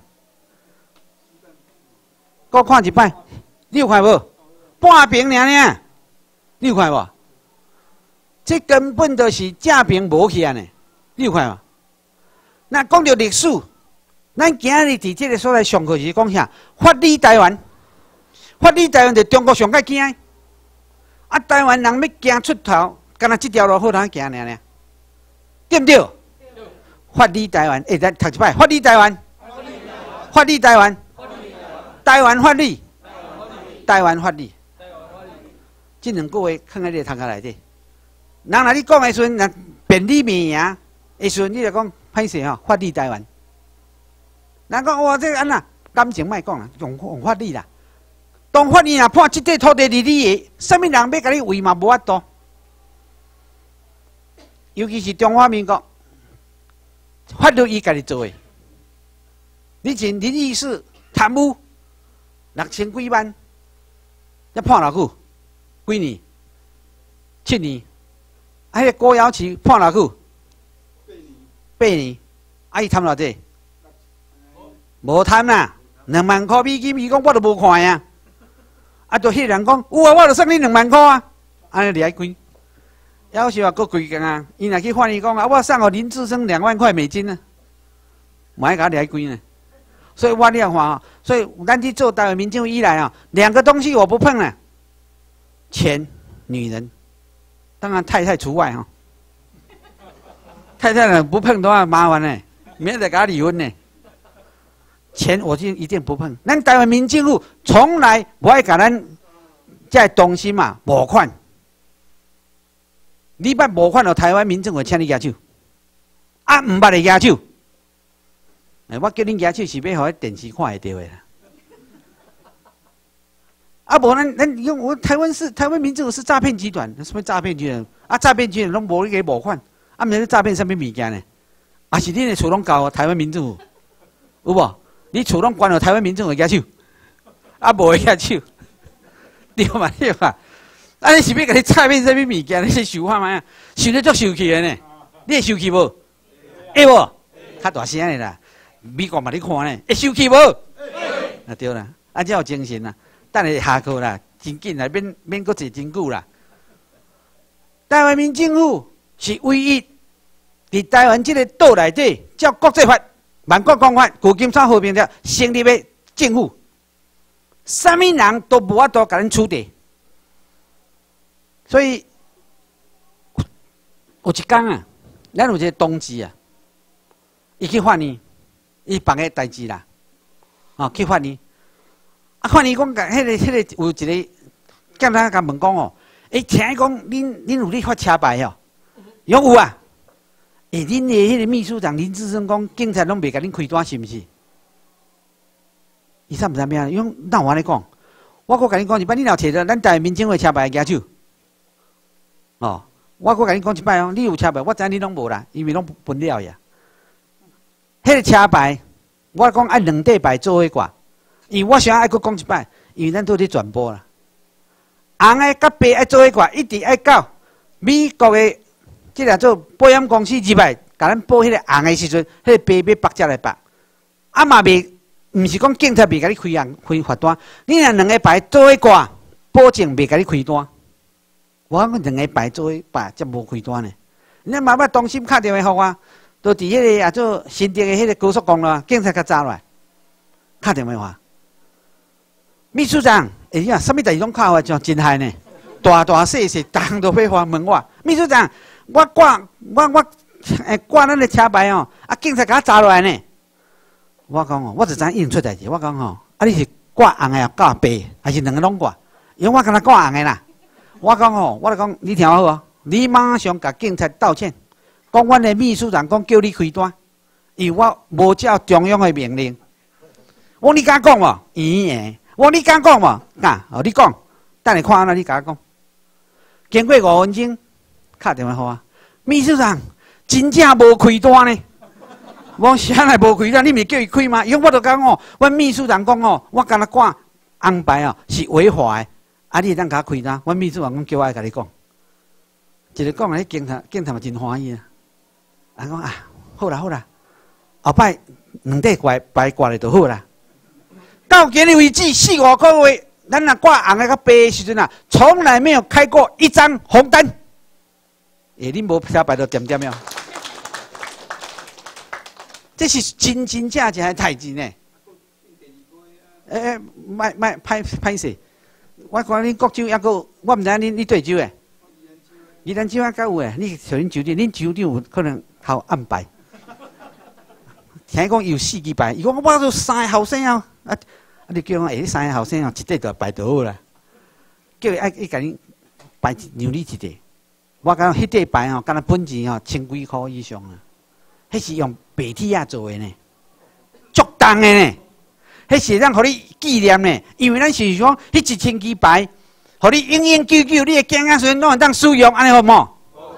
给我看一摆，你有看无？半屏尔尔，你有看无？这根本就是正屏无去啊呢！你有看无？那讲到历史，咱今日伫这个所在上课是讲啥？法理台湾，法理台湾就中国上界惊的，啊，台湾人要行出头，干那这条路好通行尔尔，对不对？法理台湾，哎，咱读一摆，法理台湾，法理台湾，台湾法理，台湾法理，这两句话放在你头壳内底。人若你讲的时阵，若便利名言的时阵，你就讲歹势吼，法理台湾。人讲哇，这个安那感情莫讲啦，用用法理啦。当法理若判即块土地是你的，啥物人要甲你为嘛无法度？尤其是中华民国，法律伊家己做的。你前林义士贪污六千几万，要判偌久？几年？七年。啊，迄个郭瑶琪判偌久？八年。八年。啊，伊贪偌济？无贪啦，两万块美金，伊讲我都无看呀。啊，就迄人讲，有啊，我就送你两万块啊。安尼掠几？要是话搁几工啊？伊若去翻译讲啊，我送互林志升两万块美金呢，买甲掠几呢？所以我了话，所以咱去做台湾民政以来啊，两个东西我不碰了，钱、女人。当然太太除外哈，太太呢不碰的话麻烦呢，免得给他离婚呢。钱我就一定不碰。咱台湾民政府从来不爱甲咱这东西嘛无款。你捌无款，就台湾民政府请你举手，啊唔捌的举手。哎，我叫恁举手是要互电视看会到的啦。啊，无咱咱用我台湾是台湾民政府是诈骗集团，什么诈骗集团？啊，诈骗集团拢无你个无款，啊，毋是诈骗什么物件呢？啊，是恁的厝拢交台湾民政府，有无？你厝拢关了台湾民政府举手，啊，无举手，对嘛对嘛？啊，你是要甲你诈骗什么物件？你是受看嘛？受得足受气的呢？你会受气无？会无？较大声的啦，美国嘛你看呢？会受气无？啊对啦，啊才有精神啦。等下下课啦，真紧啦，免免搁坐真久啦。台湾民政府是唯一伫台湾这个岛内底，照国际法、万国公法、旧金山和平条成立的政府，啥物人都无法度甲咱处理。所以有一天啊，咱有一个同志啊，伊去法院，伊办个代志啦，哦，去法院。啊，看你讲，迄个、迄个有一个检察甲问讲哦，诶，听讲恁恁有咧发车牌哦？伊讲有啊。诶，恁的迄个秘书长林志升讲，警察拢袂甲恁开单，是毋是？伊啥毋知咩啊？伊讲哪有安尼讲？我搁甲你讲一摆，你若摕着咱台湾民政府车牌举手。哦，我搁甲你讲一摆哦，你有车牌，我知你拢无啦，因为拢分了呀。迄个车牌，我讲按两块牌做伙挂。因为我想爱搁讲一摆，因为咱都伫传播啦。红的甲白爱做伙挂，一直爱到美国的即个做保险公司入来，甲咱报迄个红的时阵，迄个白要白才来白。啊嘛袂，毋是讲警察袂甲你开红开罚单，你若两个牌做伙挂，保证袂甲你开单。我讲两个牌做伙挂，才无开单呢。你嘛捌当心敲电话互我，都伫迄个也做新竹的迄个高速公路，警察甲抓来，敲电话话。秘书长，哎呀，什么代志拢靠我，真真害呢！大大细细，逐项都会发问我。秘书长，我挂我我诶挂咱的车牌哦，啊，警察甲我查落来呢。我讲哦，我就知应出代志。我讲哦，啊，你是挂红的啊，挂白，还是两个拢挂？因为我敢若挂红的啦。我讲哦，我就讲，你听好哦，你马上甲警察道歉，讲阮的秘书长讲叫你开单，因为我无照中央的命令。我你敢讲无？咦诶！我你敢讲无？敢？哦，你讲，等下看安那你甲我讲。经过五分钟，敲电话互我，秘书长， 真正无开单呢。我啥来无开单？你咪叫伊开吗？伊讲我就讲哦，阮秘书长讲哦，我敢若挂安排哦是违法的，啊，你当甲我开单？阮秘书长讲叫我来甲你讲，一个讲啊，警察警察嘛真欢喜啊。啊讲啊，好啦好啦，后摆两块挂白挂咧就好啦。到今日为止四五个月，咱若挂红的较白的时阵啊，从来没有开过一张红单。诶，恁无写牌就点点了。这是真真正正的代志呢。诶诶，卖卖歹歹势，我看恁国酒抑个，我毋知影恁你对酒诶。宜兰酒啊，敢有诶？你像恁酒店，恁酒店有可能偷暗牌。听讲有四支牌，伊讲我都三个后生哦，啊啊！你叫我下三个后生哦，一块就牌就好啦。叫伊爱伊甲恁牌让你一块，我讲迄块牌哦，敢若本钱哦，千几箍以上啊。迄是用白铁啊做诶呢，足重诶呢。迄是让互你纪念呢，因为咱是讲迄一千支牌，互你永永久久，你诶囝仔孙拢会当使用，安尼好无？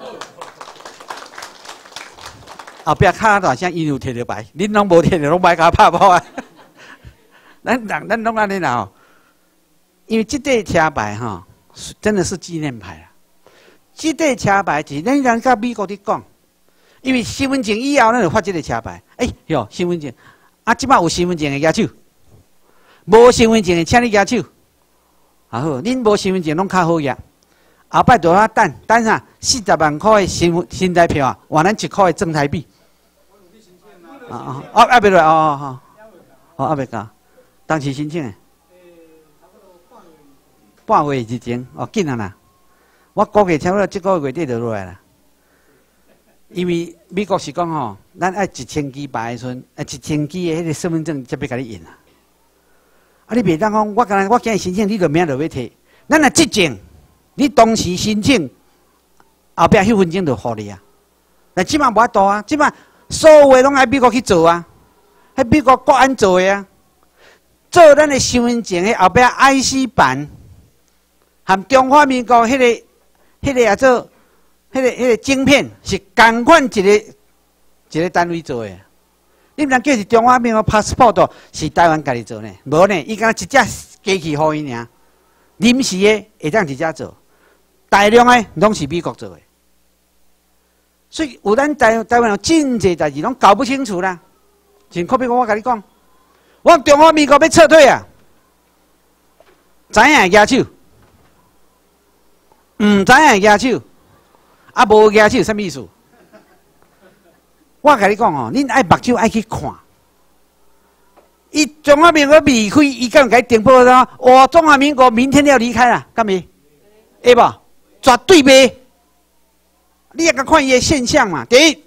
后壁敲大声，因有摕到牌，恁拢无摕到，拢歹甲拍炮啊！咱人咱拢安尼啦吼，因为即块车牌吼，真的是纪念牌啦。即块车牌是咱人甲美国伫讲，因为身份证以后，咱就发即个车牌。哎、欸，哟，身份证，啊，即摆有身份证的举手，无身份证的请你举手。啊好，恁无身份证拢较好举。后摆就遐等等啥？四十万块的新新台票啊，换咱一块的正台币。啊啊！哦，还袂来哦哦哦，还袂到。当时申请诶？半月之前，哦，紧啊啦！我估计差不多这个月底就落来啦。因为美国是讲吼，咱爱一千支牌的时阵，爱一千支的迄个身份证才要甲你印啊。啊，你袂当讲，我今我今日申请，你就明仔就要摕。咱若执证，你当时申请，后壁迄份证就互你啊。但即马无法度啊，即马。所有诶拢爱美国去做啊，喺美国国安做诶啊，做咱诶身份证诶后壁 I C 版，含中华民国迄、那个、迄、那个也做，迄、那个、迄、那个晶片是同款一个一个单位做诶。你毋通叫是中华民国 passport 是台湾家己做呢？无呢，伊敢若一只机器互伊尔，临时诶会当直接做，大量诶拢是美国做诶。所以有咱台台湾有真济代志拢搞不清楚啦。像可比我甲你讲，我中华民国要撤退啊，知影会举手，毋知影会举手，啊无举手什么意思？我甲你讲哦，恁爱目睭爱去看，伊中华民国离开，伊敢甲伊订报说，我中华民国明天要离开了，敢未？会无？绝对袂。你也甲看伊个现象嘛？第一，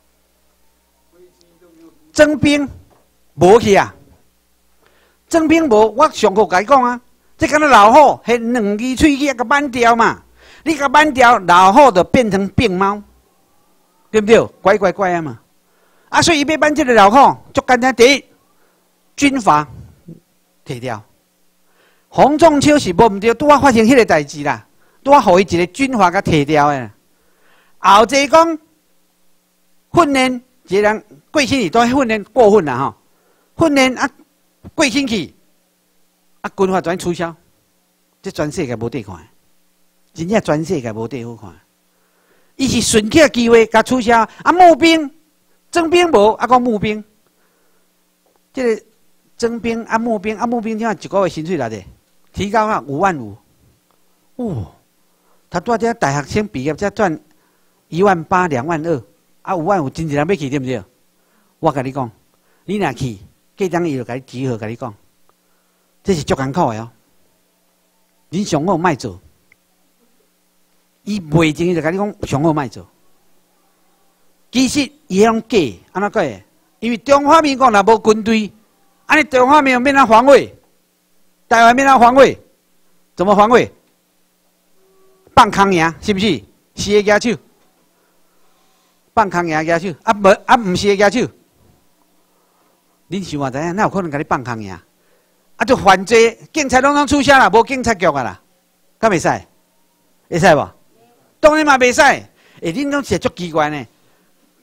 征兵无去啊，征兵无，我上课甲伊讲啊，这敢若老虎，迄两支喙去甲扳掉嘛。你甲扳掉，老虎就变成病猫，对不对？乖乖乖啊嘛。啊，所以伊要扳这个老虎，足简单。第一，军阀摕掉。洪仲秋是无毋对，拄啊发生迄个代志啦，拄啊互伊一个军阀甲摕掉诶。后者讲训练一个人过身去，都训练过分啦吼！训练啊过身去，啊军阀全取消，这全世界无地看，真正全世界无地好看。伊是顺起机会甲取消，啊募兵征兵无，啊讲募兵，这个征兵啊募兵啊募兵，怎一个月薪水来的提高啊五万五，哦，他拄则大学生毕业才赚。一万八、两万二，啊五万五，真侪人要去对不对？我甲你讲，你若去，过当伊就甲你集合，甲你讲，这是足艰苦的哦。恁上好莫做，伊袂前伊就甲你讲上好莫做。其实伊拢假，安怎假？因为中华民国若无军队，安尼中华民国免哪防卫？台湾免哪防卫？怎么防卫？放空赢，是不是？是会举手。放空赢举手，啊无啊，毋是会举手。恁想话知影，哪有可能甲你放空赢？啊，就犯罪，警察拢拢取消啦，无警察局啊啦，敢袂使？会使无？当然嘛袂使。诶，恁拢是足奇怪呢。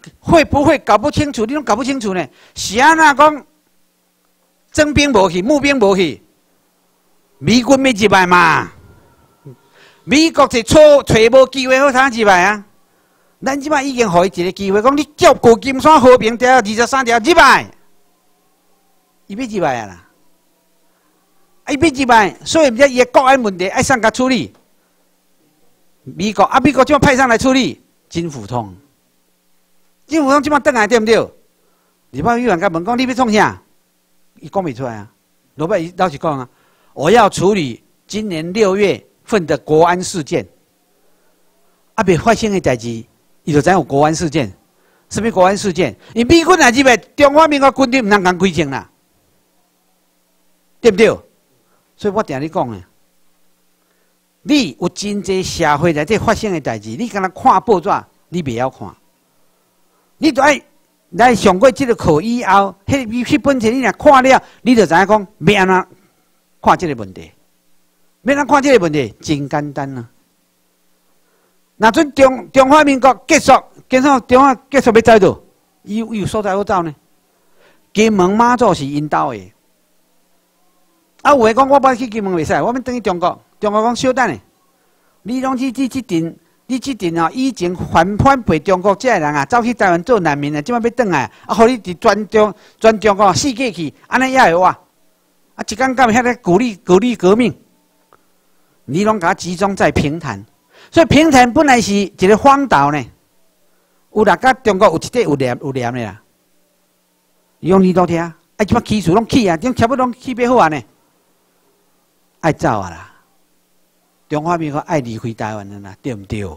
会不会搞不清楚？你拢搞不清楚呢？是安那讲，征兵无去，募兵无去，美军要入来嘛？美国是错找无机会好通入来啊！咱即摆已经互伊一个机会，讲你叫旧金山和平条二十三条入来，伊要入来啊啦！伊要入来，所以伊个国安问题爱上甲处理。美国啊，美国即摆派上来处理，金辅通。金辅通即摆倒来对毋对？立法委员甲问讲，你要创啥？伊讲袂出来啊。罗伯伊老实讲啊，我要处理今年六月份的国安事件。啊，未发生的代志。伊就知有国安事件，什么国安事件？伊美军来入来，中华民国军队唔通讲规定啦，对不对？所以我定你讲诶，你有真济社会内底发生的代志，你敢若看报纸，你袂晓看，你就爱来上过这个课以后，迄迄本册你若看了，你就知影讲要安怎看这个问题，要安怎看这个问题，真简单啊。那阵中中华民国结束，结束中华结束要走倒，伊有有所在好走呢。金门马祖是因兜的，啊有诶讲我要去金门袂使，我要转去中国。中国讲小等诶，你拢去你即阵，你即阵哦，以前反叛陪中国这人啊，走去台湾做难民啊，即摆要转来，啊，互你伫全中全中国世界去，安尼也会哇？啊，一天到晚遐咧鼓励鼓励革命，你拢甲集中在平潭。所以平潭本来是一个荒岛呢，有啦，甲中国有一块有连有连的啦。用你都听，啊，即摆起厝拢起啊，种差不多拢起要好啊呢，爱走啊啦。中华民国爱离开台湾的啦，对毋对？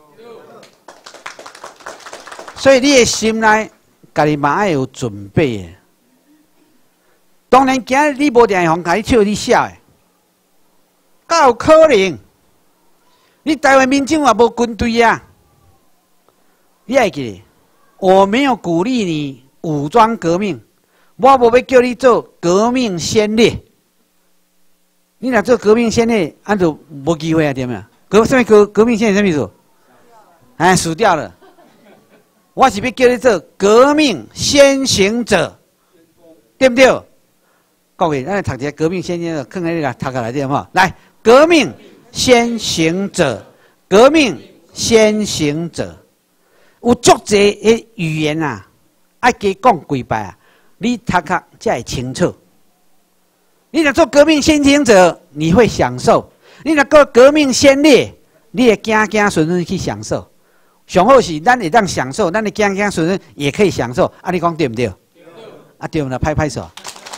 所以你的心内，家己嘛爱有准备的。当然，今日你无定会互家己笑你笑的，敢有可能？你台湾民众也无军队啊！你爱记，我没有鼓励你武装革命，我无要叫你做革命先烈。你若做革命先烈，按就无机会啊，对没有？革什么革革命先烈什么意思？哎，死掉了。我是要叫你做革命先行者，对不对？各位，咱读一个革命先行者，看看你个读下来对无？来，革命。先行者，革命先行者，有足济的语言啊，爱加讲几摆啊，你读较才会清楚。你若做革命先行者，你会享受；你若做革命先烈，你会惊惊顺顺去享受。上好是咱会当享受，咱的惊惊顺顺也可以享受。啊，你讲对不对？对。啊，对了，拍拍手。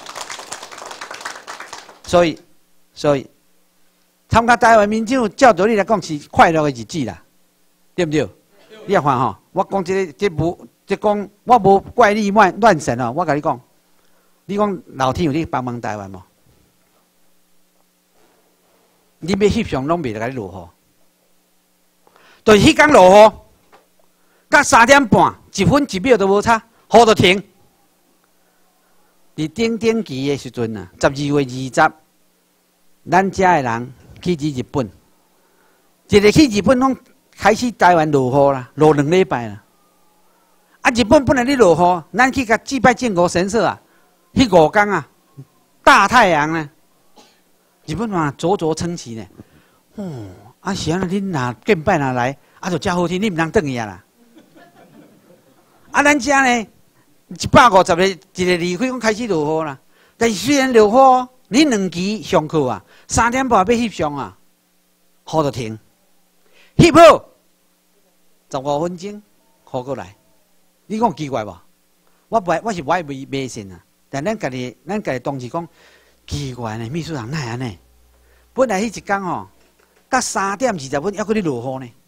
所以，所以。参加台湾民主，照道理来讲是快乐的日子啦，对不对？对你也看吼，我讲这个，这无，这讲我无怪力乱乱神哦。我甲你讲，你讲老天有你帮忙台湾无？你要翕相拢袂得甲你落雨，就是迄天落雨，到三点半，一分一秒都无差，雨就停。伫顶顶期的时阵啊，十二月二十，咱遮的人。去日本，一个去日本拢开始台湾落雨啦，落两礼拜啦。啊，日本本来咧落雨，咱去甲祭拜靖国神社啊，迄五天啊，大太阳呢，日本嘛灼灼撑起呢。哦，啊是啊，恁若敬拜若来，啊就真好天，你毋通转去啊啦。啊，咱遮呢，一百五十个一个离开，讲开始落雨啦。但是虽然落雨，你两期上课啊。三点半要翕相啊，雨就停。翕好，十五分钟，雨过来。你讲奇怪无？我不，我是不爱迷迷信啊。但咱家己，咱家己当时讲奇怪呢，秘书长哪安尼？本来迄一天吼，到三点二十分，还搁咧落雨呢。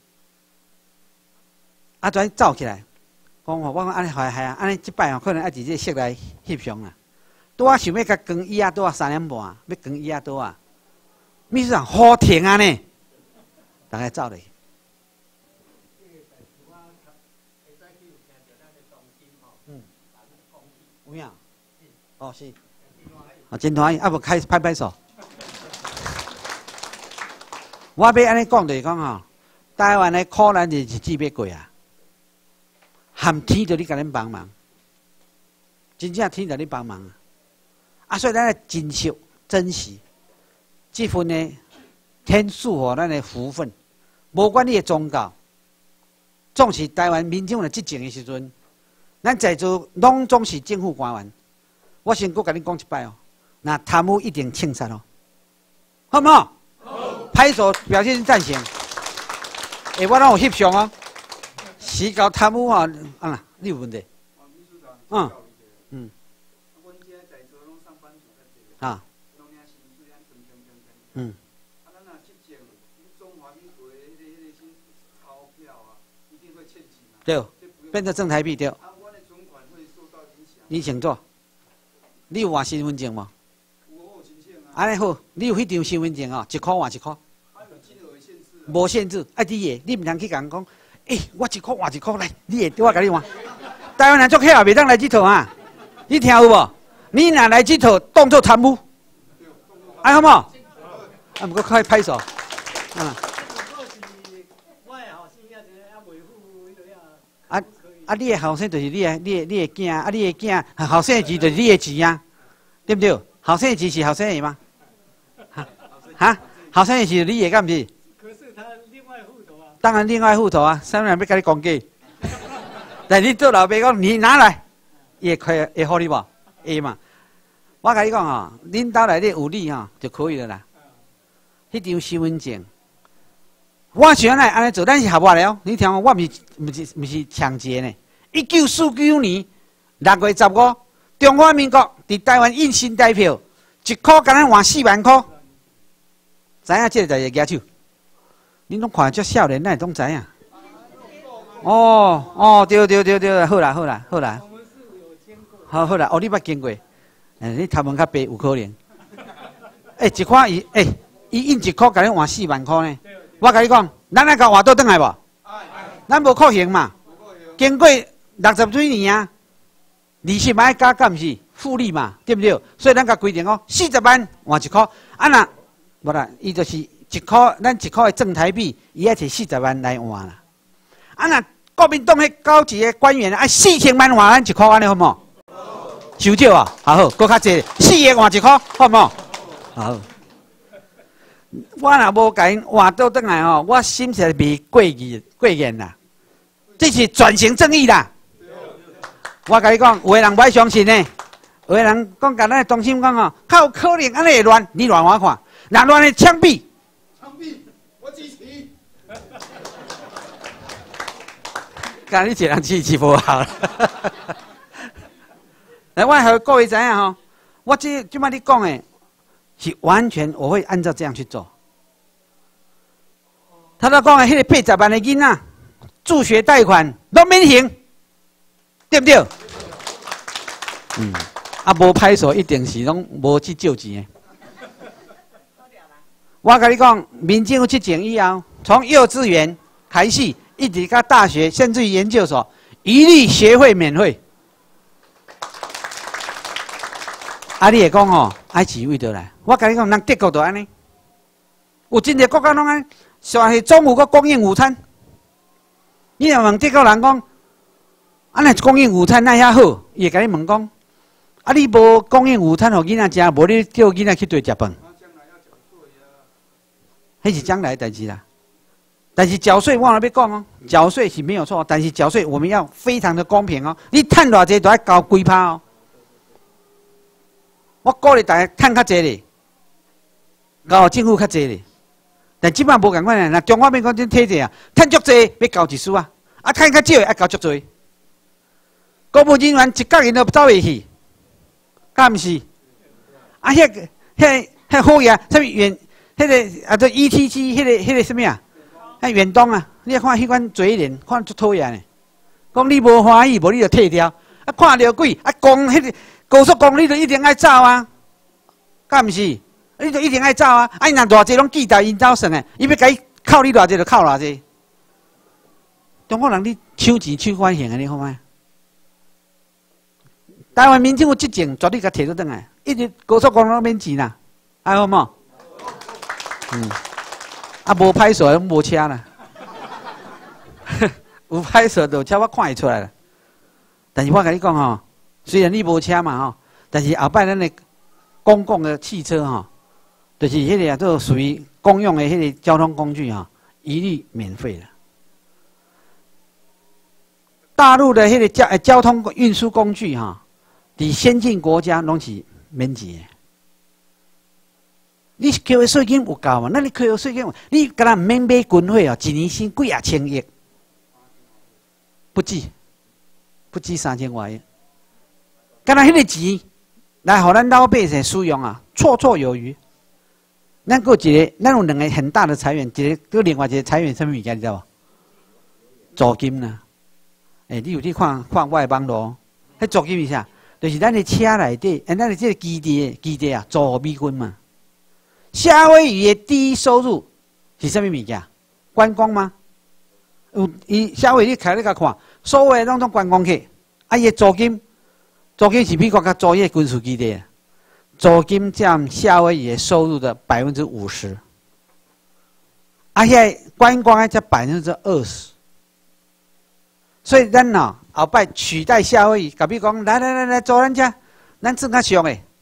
啊，跩走起来，讲吼，我讲安尼系系啊，安尼即摆吼，可能爱伫这室内翕相啦。拄啊想要甲更衣啊，拄啊三点半，要更衣啊，拄啊。秘书长雨停啊呢，大家走咧。嗯，有影？哦是。啊，真欢喜，啊无开始拍拍手。我要安尼讲就是讲吼，台湾的苦难日子要过啊， 含天就你甲恁帮忙，真正天就你帮忙啊！啊，所以咱要珍惜、珍惜这份呢天赐予咱的福分。无管你的宗教，总是台湾民众的执政的时阵，咱在座拢总是政府官员。我先搁甲你讲一摆哦，那贪污一定清杀哦，好唔好？好。拍手表示赞成。诶，我拢有翕相哦。时搞贪污啊，啊，你有问题？嗯嗯。啊。嗯。对，变成正台币对。你请坐。你有换身份证无？安尼好，你有迄张身份证哦，一箍换一箍。无限制，啊，你诶，你毋通去甲人讲，诶、欸，我一箍换一箍来，你诶，我甲你换。台湾人足巧，袂当来这套啊！你听有无？你若来这套，当作贪污，安好无？啊，毋过快拍手，啊。啊啊！你的后生就是你的、你的、你的囝，啊，你的囝后生的钱就是你的钱啊，对不对？后生的钱是后生的吗？哈，哈，后生的钱是你的，敢不是？可是他另外户头啊。当然另外户头啊，三人要跟你讲价。但你做老爸讲，你拿来，也可以，会好你无？会嘛？我甲你讲哦，恁兜内底有你吼就可以了啦。迄张身份证。我想来安尼做，咱是合法的哦。你听我，我毋是毋是毋是抢劫呢。一九四九年六月十五，中华民国伫台湾印新台票，一箍敢若换四万箍。知影这个代志举手？恁拢看遮少年，哪会拢知影？哦哦，对对对对，好啦好啦好啦。好好啦，哦，你捌经过？哎，你头毛较白有可能。哎，一块伊哎，伊印一箍敢若换四万箍呢？我甲你讲，咱来甲换倒转来无？咱无可行嘛。经过六十几年啊，利息嘛爱加，敢毋是复利嘛，对不对？所以咱甲规定哦，四十万换一箍，啊那无啦，伊就是一箍，咱一箍的正台币，伊爱摕四十万来换啦。啊那国民党迄高级的官员啊，四千万换咱一箍，安尼好无？收少啊，好好，搁较济，四个换一箍，好无？好。我若无甲因换倒转来吼，我心实未过意过瘾啦。这是转型正义啦。我甲你讲，有的人不爱相信呢。有的人讲甲咱中心讲哦，较有可能安尼会乱，你乱我看，若乱的枪毙。枪毙，我支持。甲你一个人支持无好。来，我互各位知影吼，我这即摆你讲的。是完全我会按照这样去做。他都讲的，迄个八十万的囡仔助学贷款都免还，对不对？嗯，啊，无拍手一定是拢无去借钱的。我跟你讲，民政府执政以后，从幼稚园开始，一直到大学，甚至于研究所，一律学费免费。啊，你会讲吼，爱钱为倒来？我甲你讲，人德国就安尼，有真侪国家拢安尼，上是中午阁供应午餐。你若问德国人讲，啊那供应午餐那遐好，伊会甲你问讲，啊你无供应午餐互囡仔食，无你叫囡仔去对食饭。迄是将来的代志啦。但是缴税忘了要讲哦，缴税是没有错，但是缴税我们要非常的公平哦。你趁偌济都要交几趴哦。我鼓励大家趁较济咧，交政府较济咧。但即摆无共款啊，若中华民国真体制啊，趁足济要交一丝啊，啊趁较少要交足济。公务人员一角因都走袂去，敢毋是？啊，迄、那个、迄、迄好嘢，什么远，迄、那个啊，做 E T C， 迄个、迄个什么啊？迄远东啊，你看迄款嘴脸，看足讨厌呢。讲你无欢喜，无你就退掉。啊，看到鬼，啊，公迄个。高速公路你就一定爱走啊，敢毋是？你就一定爱走啊！啊，若偌济拢记在因走算诶，伊要甲伊扣你偌济就扣偌济。中国人你抢钱抢惯性啊，你好吗？台湾民政府执政绝对甲摕倒转来，一直高速公路免钱啦，还好冇？嗯，啊，无歹势拢无车啦，有歹势就车我看会出来啦。 但是我跟你讲吼，虽然你无车嘛吼，但是后摆咱的公共的汽车吼，就是迄个啊，都属于公用的迄个交通工具吼，一律免费了。大陆的迄个交交通运输工具哈，伫先进国家拢是免钱的。你扣的税金有够嘛？那你扣的税金，你敢若免买军火哦，一年薪几啊千亿，不止，不止三千外亿。敢若迄个钱来互咱老百姓使用啊，绰绰有余。咱有一个，咱有两个很大的财源，一个搁另外一个财源，什么物件你知道无？租金呐。诶、欸，你有去看看我的网络？迄租金是啥？就是咱的车内底，诶，咱的这个基地基地啊，租美军嘛。夏威夷的第一收入是什么物件？观光吗？有，伊夏威夷你开你甲看，所有的拢种观光客，啊，伊的租金，租金是美国甲租迄个军事基地，租金占夏威夷的收入的百分之五十，啊，遐观光才百分之二十。所以咱呐，后摆取代夏威夷，甲比讲，来来来来，做咱遮，咱算较俗诶，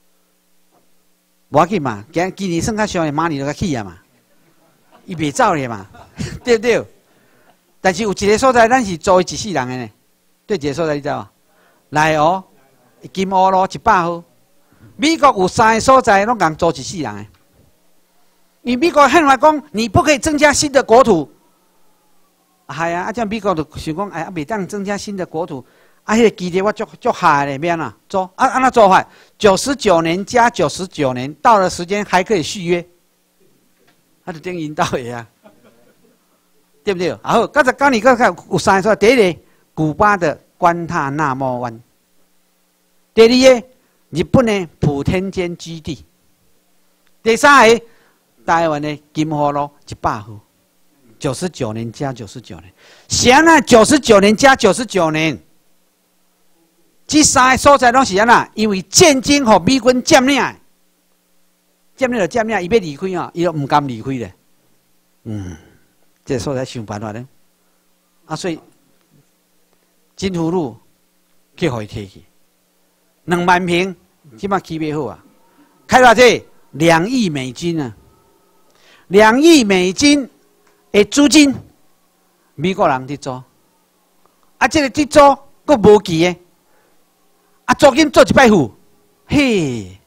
无要紧嘛，今今年算较俗诶，明年就较起啊嘛，伊袂走咧嘛，对不对？但是有一个所在，咱是租一世人诶呢，对一个所在你知无？内湖、金湖路一百号，美国有三个所在拢共租一世人诶，因为美国宪法讲，你不可以增加新的国土。系啊，啊，这美国就想讲，哎，啊，袂当增加新的国土，啊，迄个基地我足足下咧，免啊，做啊，按那做法，九十九年加九十九年，到了时间还可以续约，他就等于到的啊，对不对？然后，刚才刚你刚才有三个，第一个，古巴的关塔那摩湾；第二个，日本的普天间基地；第三个，台湾的金湖路一百号。九十九年加九十九年，啥呢？九十九年加九十九年，这三个所在拢是安那？因为战争和美军占领，占领就占领，伊要离开啊，伊都唔甘离开咧。嗯，这个所在想办法咧。啊，所以金湖路去互伊摕去，两万平，即摆起买好啊，开偌济两亿美金啊，两亿美金。诶，租金美国人伫租，啊，这个伫租佫无期诶，啊，租金做一摆付，嘿，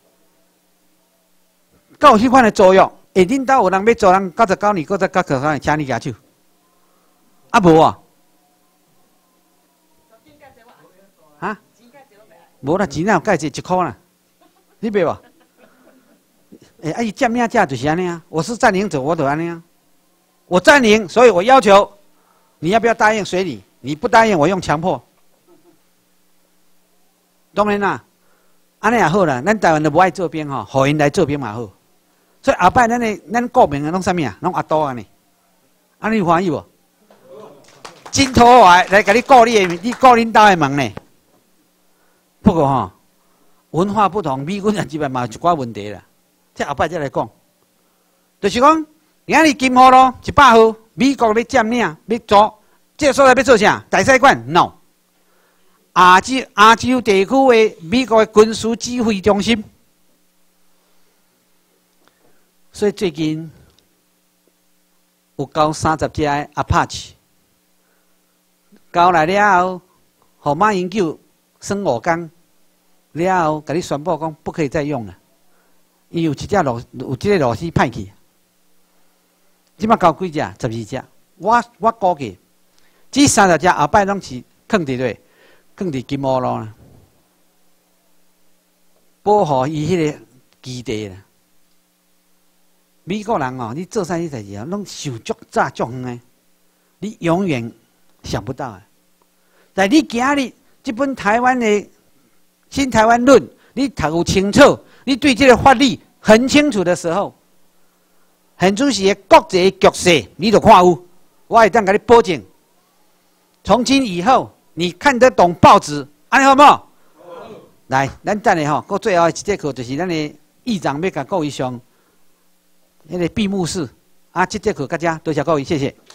敢有迄款诶作用？下恁兜有人要租人九十九年，搁再九十九年，请你举手，啊无啊？啊？无啦，钱哪有介济一箍啦？你袂无？诶，啊，伊占领者就是安尼啊，我是占领者，我就安尼啊。我占领，所以我要求你要不要答应随你？你不答应，我用强迫。当然啦，安尼也好啦。咱台湾都不爱做兵吼，互因来做兵嘛好。所以后摆咱的咱国民啊，拢啥物啊？拢阿多安尼，安尼有欢喜无？真讨来来甲你顾你的，你顾恁兜的门呢？不过吼，文化不同，美军啊，基本嘛有一寡问题啦。这后摆再来讲，就是讲。今日金湖路一百号，美国咧占领，要做这个所在要做啥？大使馆 ？No。亚洲亚洲地区的美国的军事指挥中心。所以最近有交三十只阿帕奇，交来了后，互马英九算五天，了后，甲你宣布讲不可以再用了，伊有一只螺有即个螺丝歹去。即摆交几只？十二只。我我估计，这三十只后摆拢是放伫咧，放伫金湖路啦，保护伊迄个基地啦。美国人哦，你做啥物代志啊，拢想足早足远诶，你永远想不到啊！但你今日这本台湾的《新台湾论》，你读清楚，你对这个法律很清楚的时候。很主席的国际局势，你就看有，我会当甲你保证，从今以后你看得懂报纸，安尼好不好？好。来，咱等下吼，过最后一节课就是咱的议长要甲各位上，迄个闭幕式，啊，这节课到这，多谢各位，谢谢。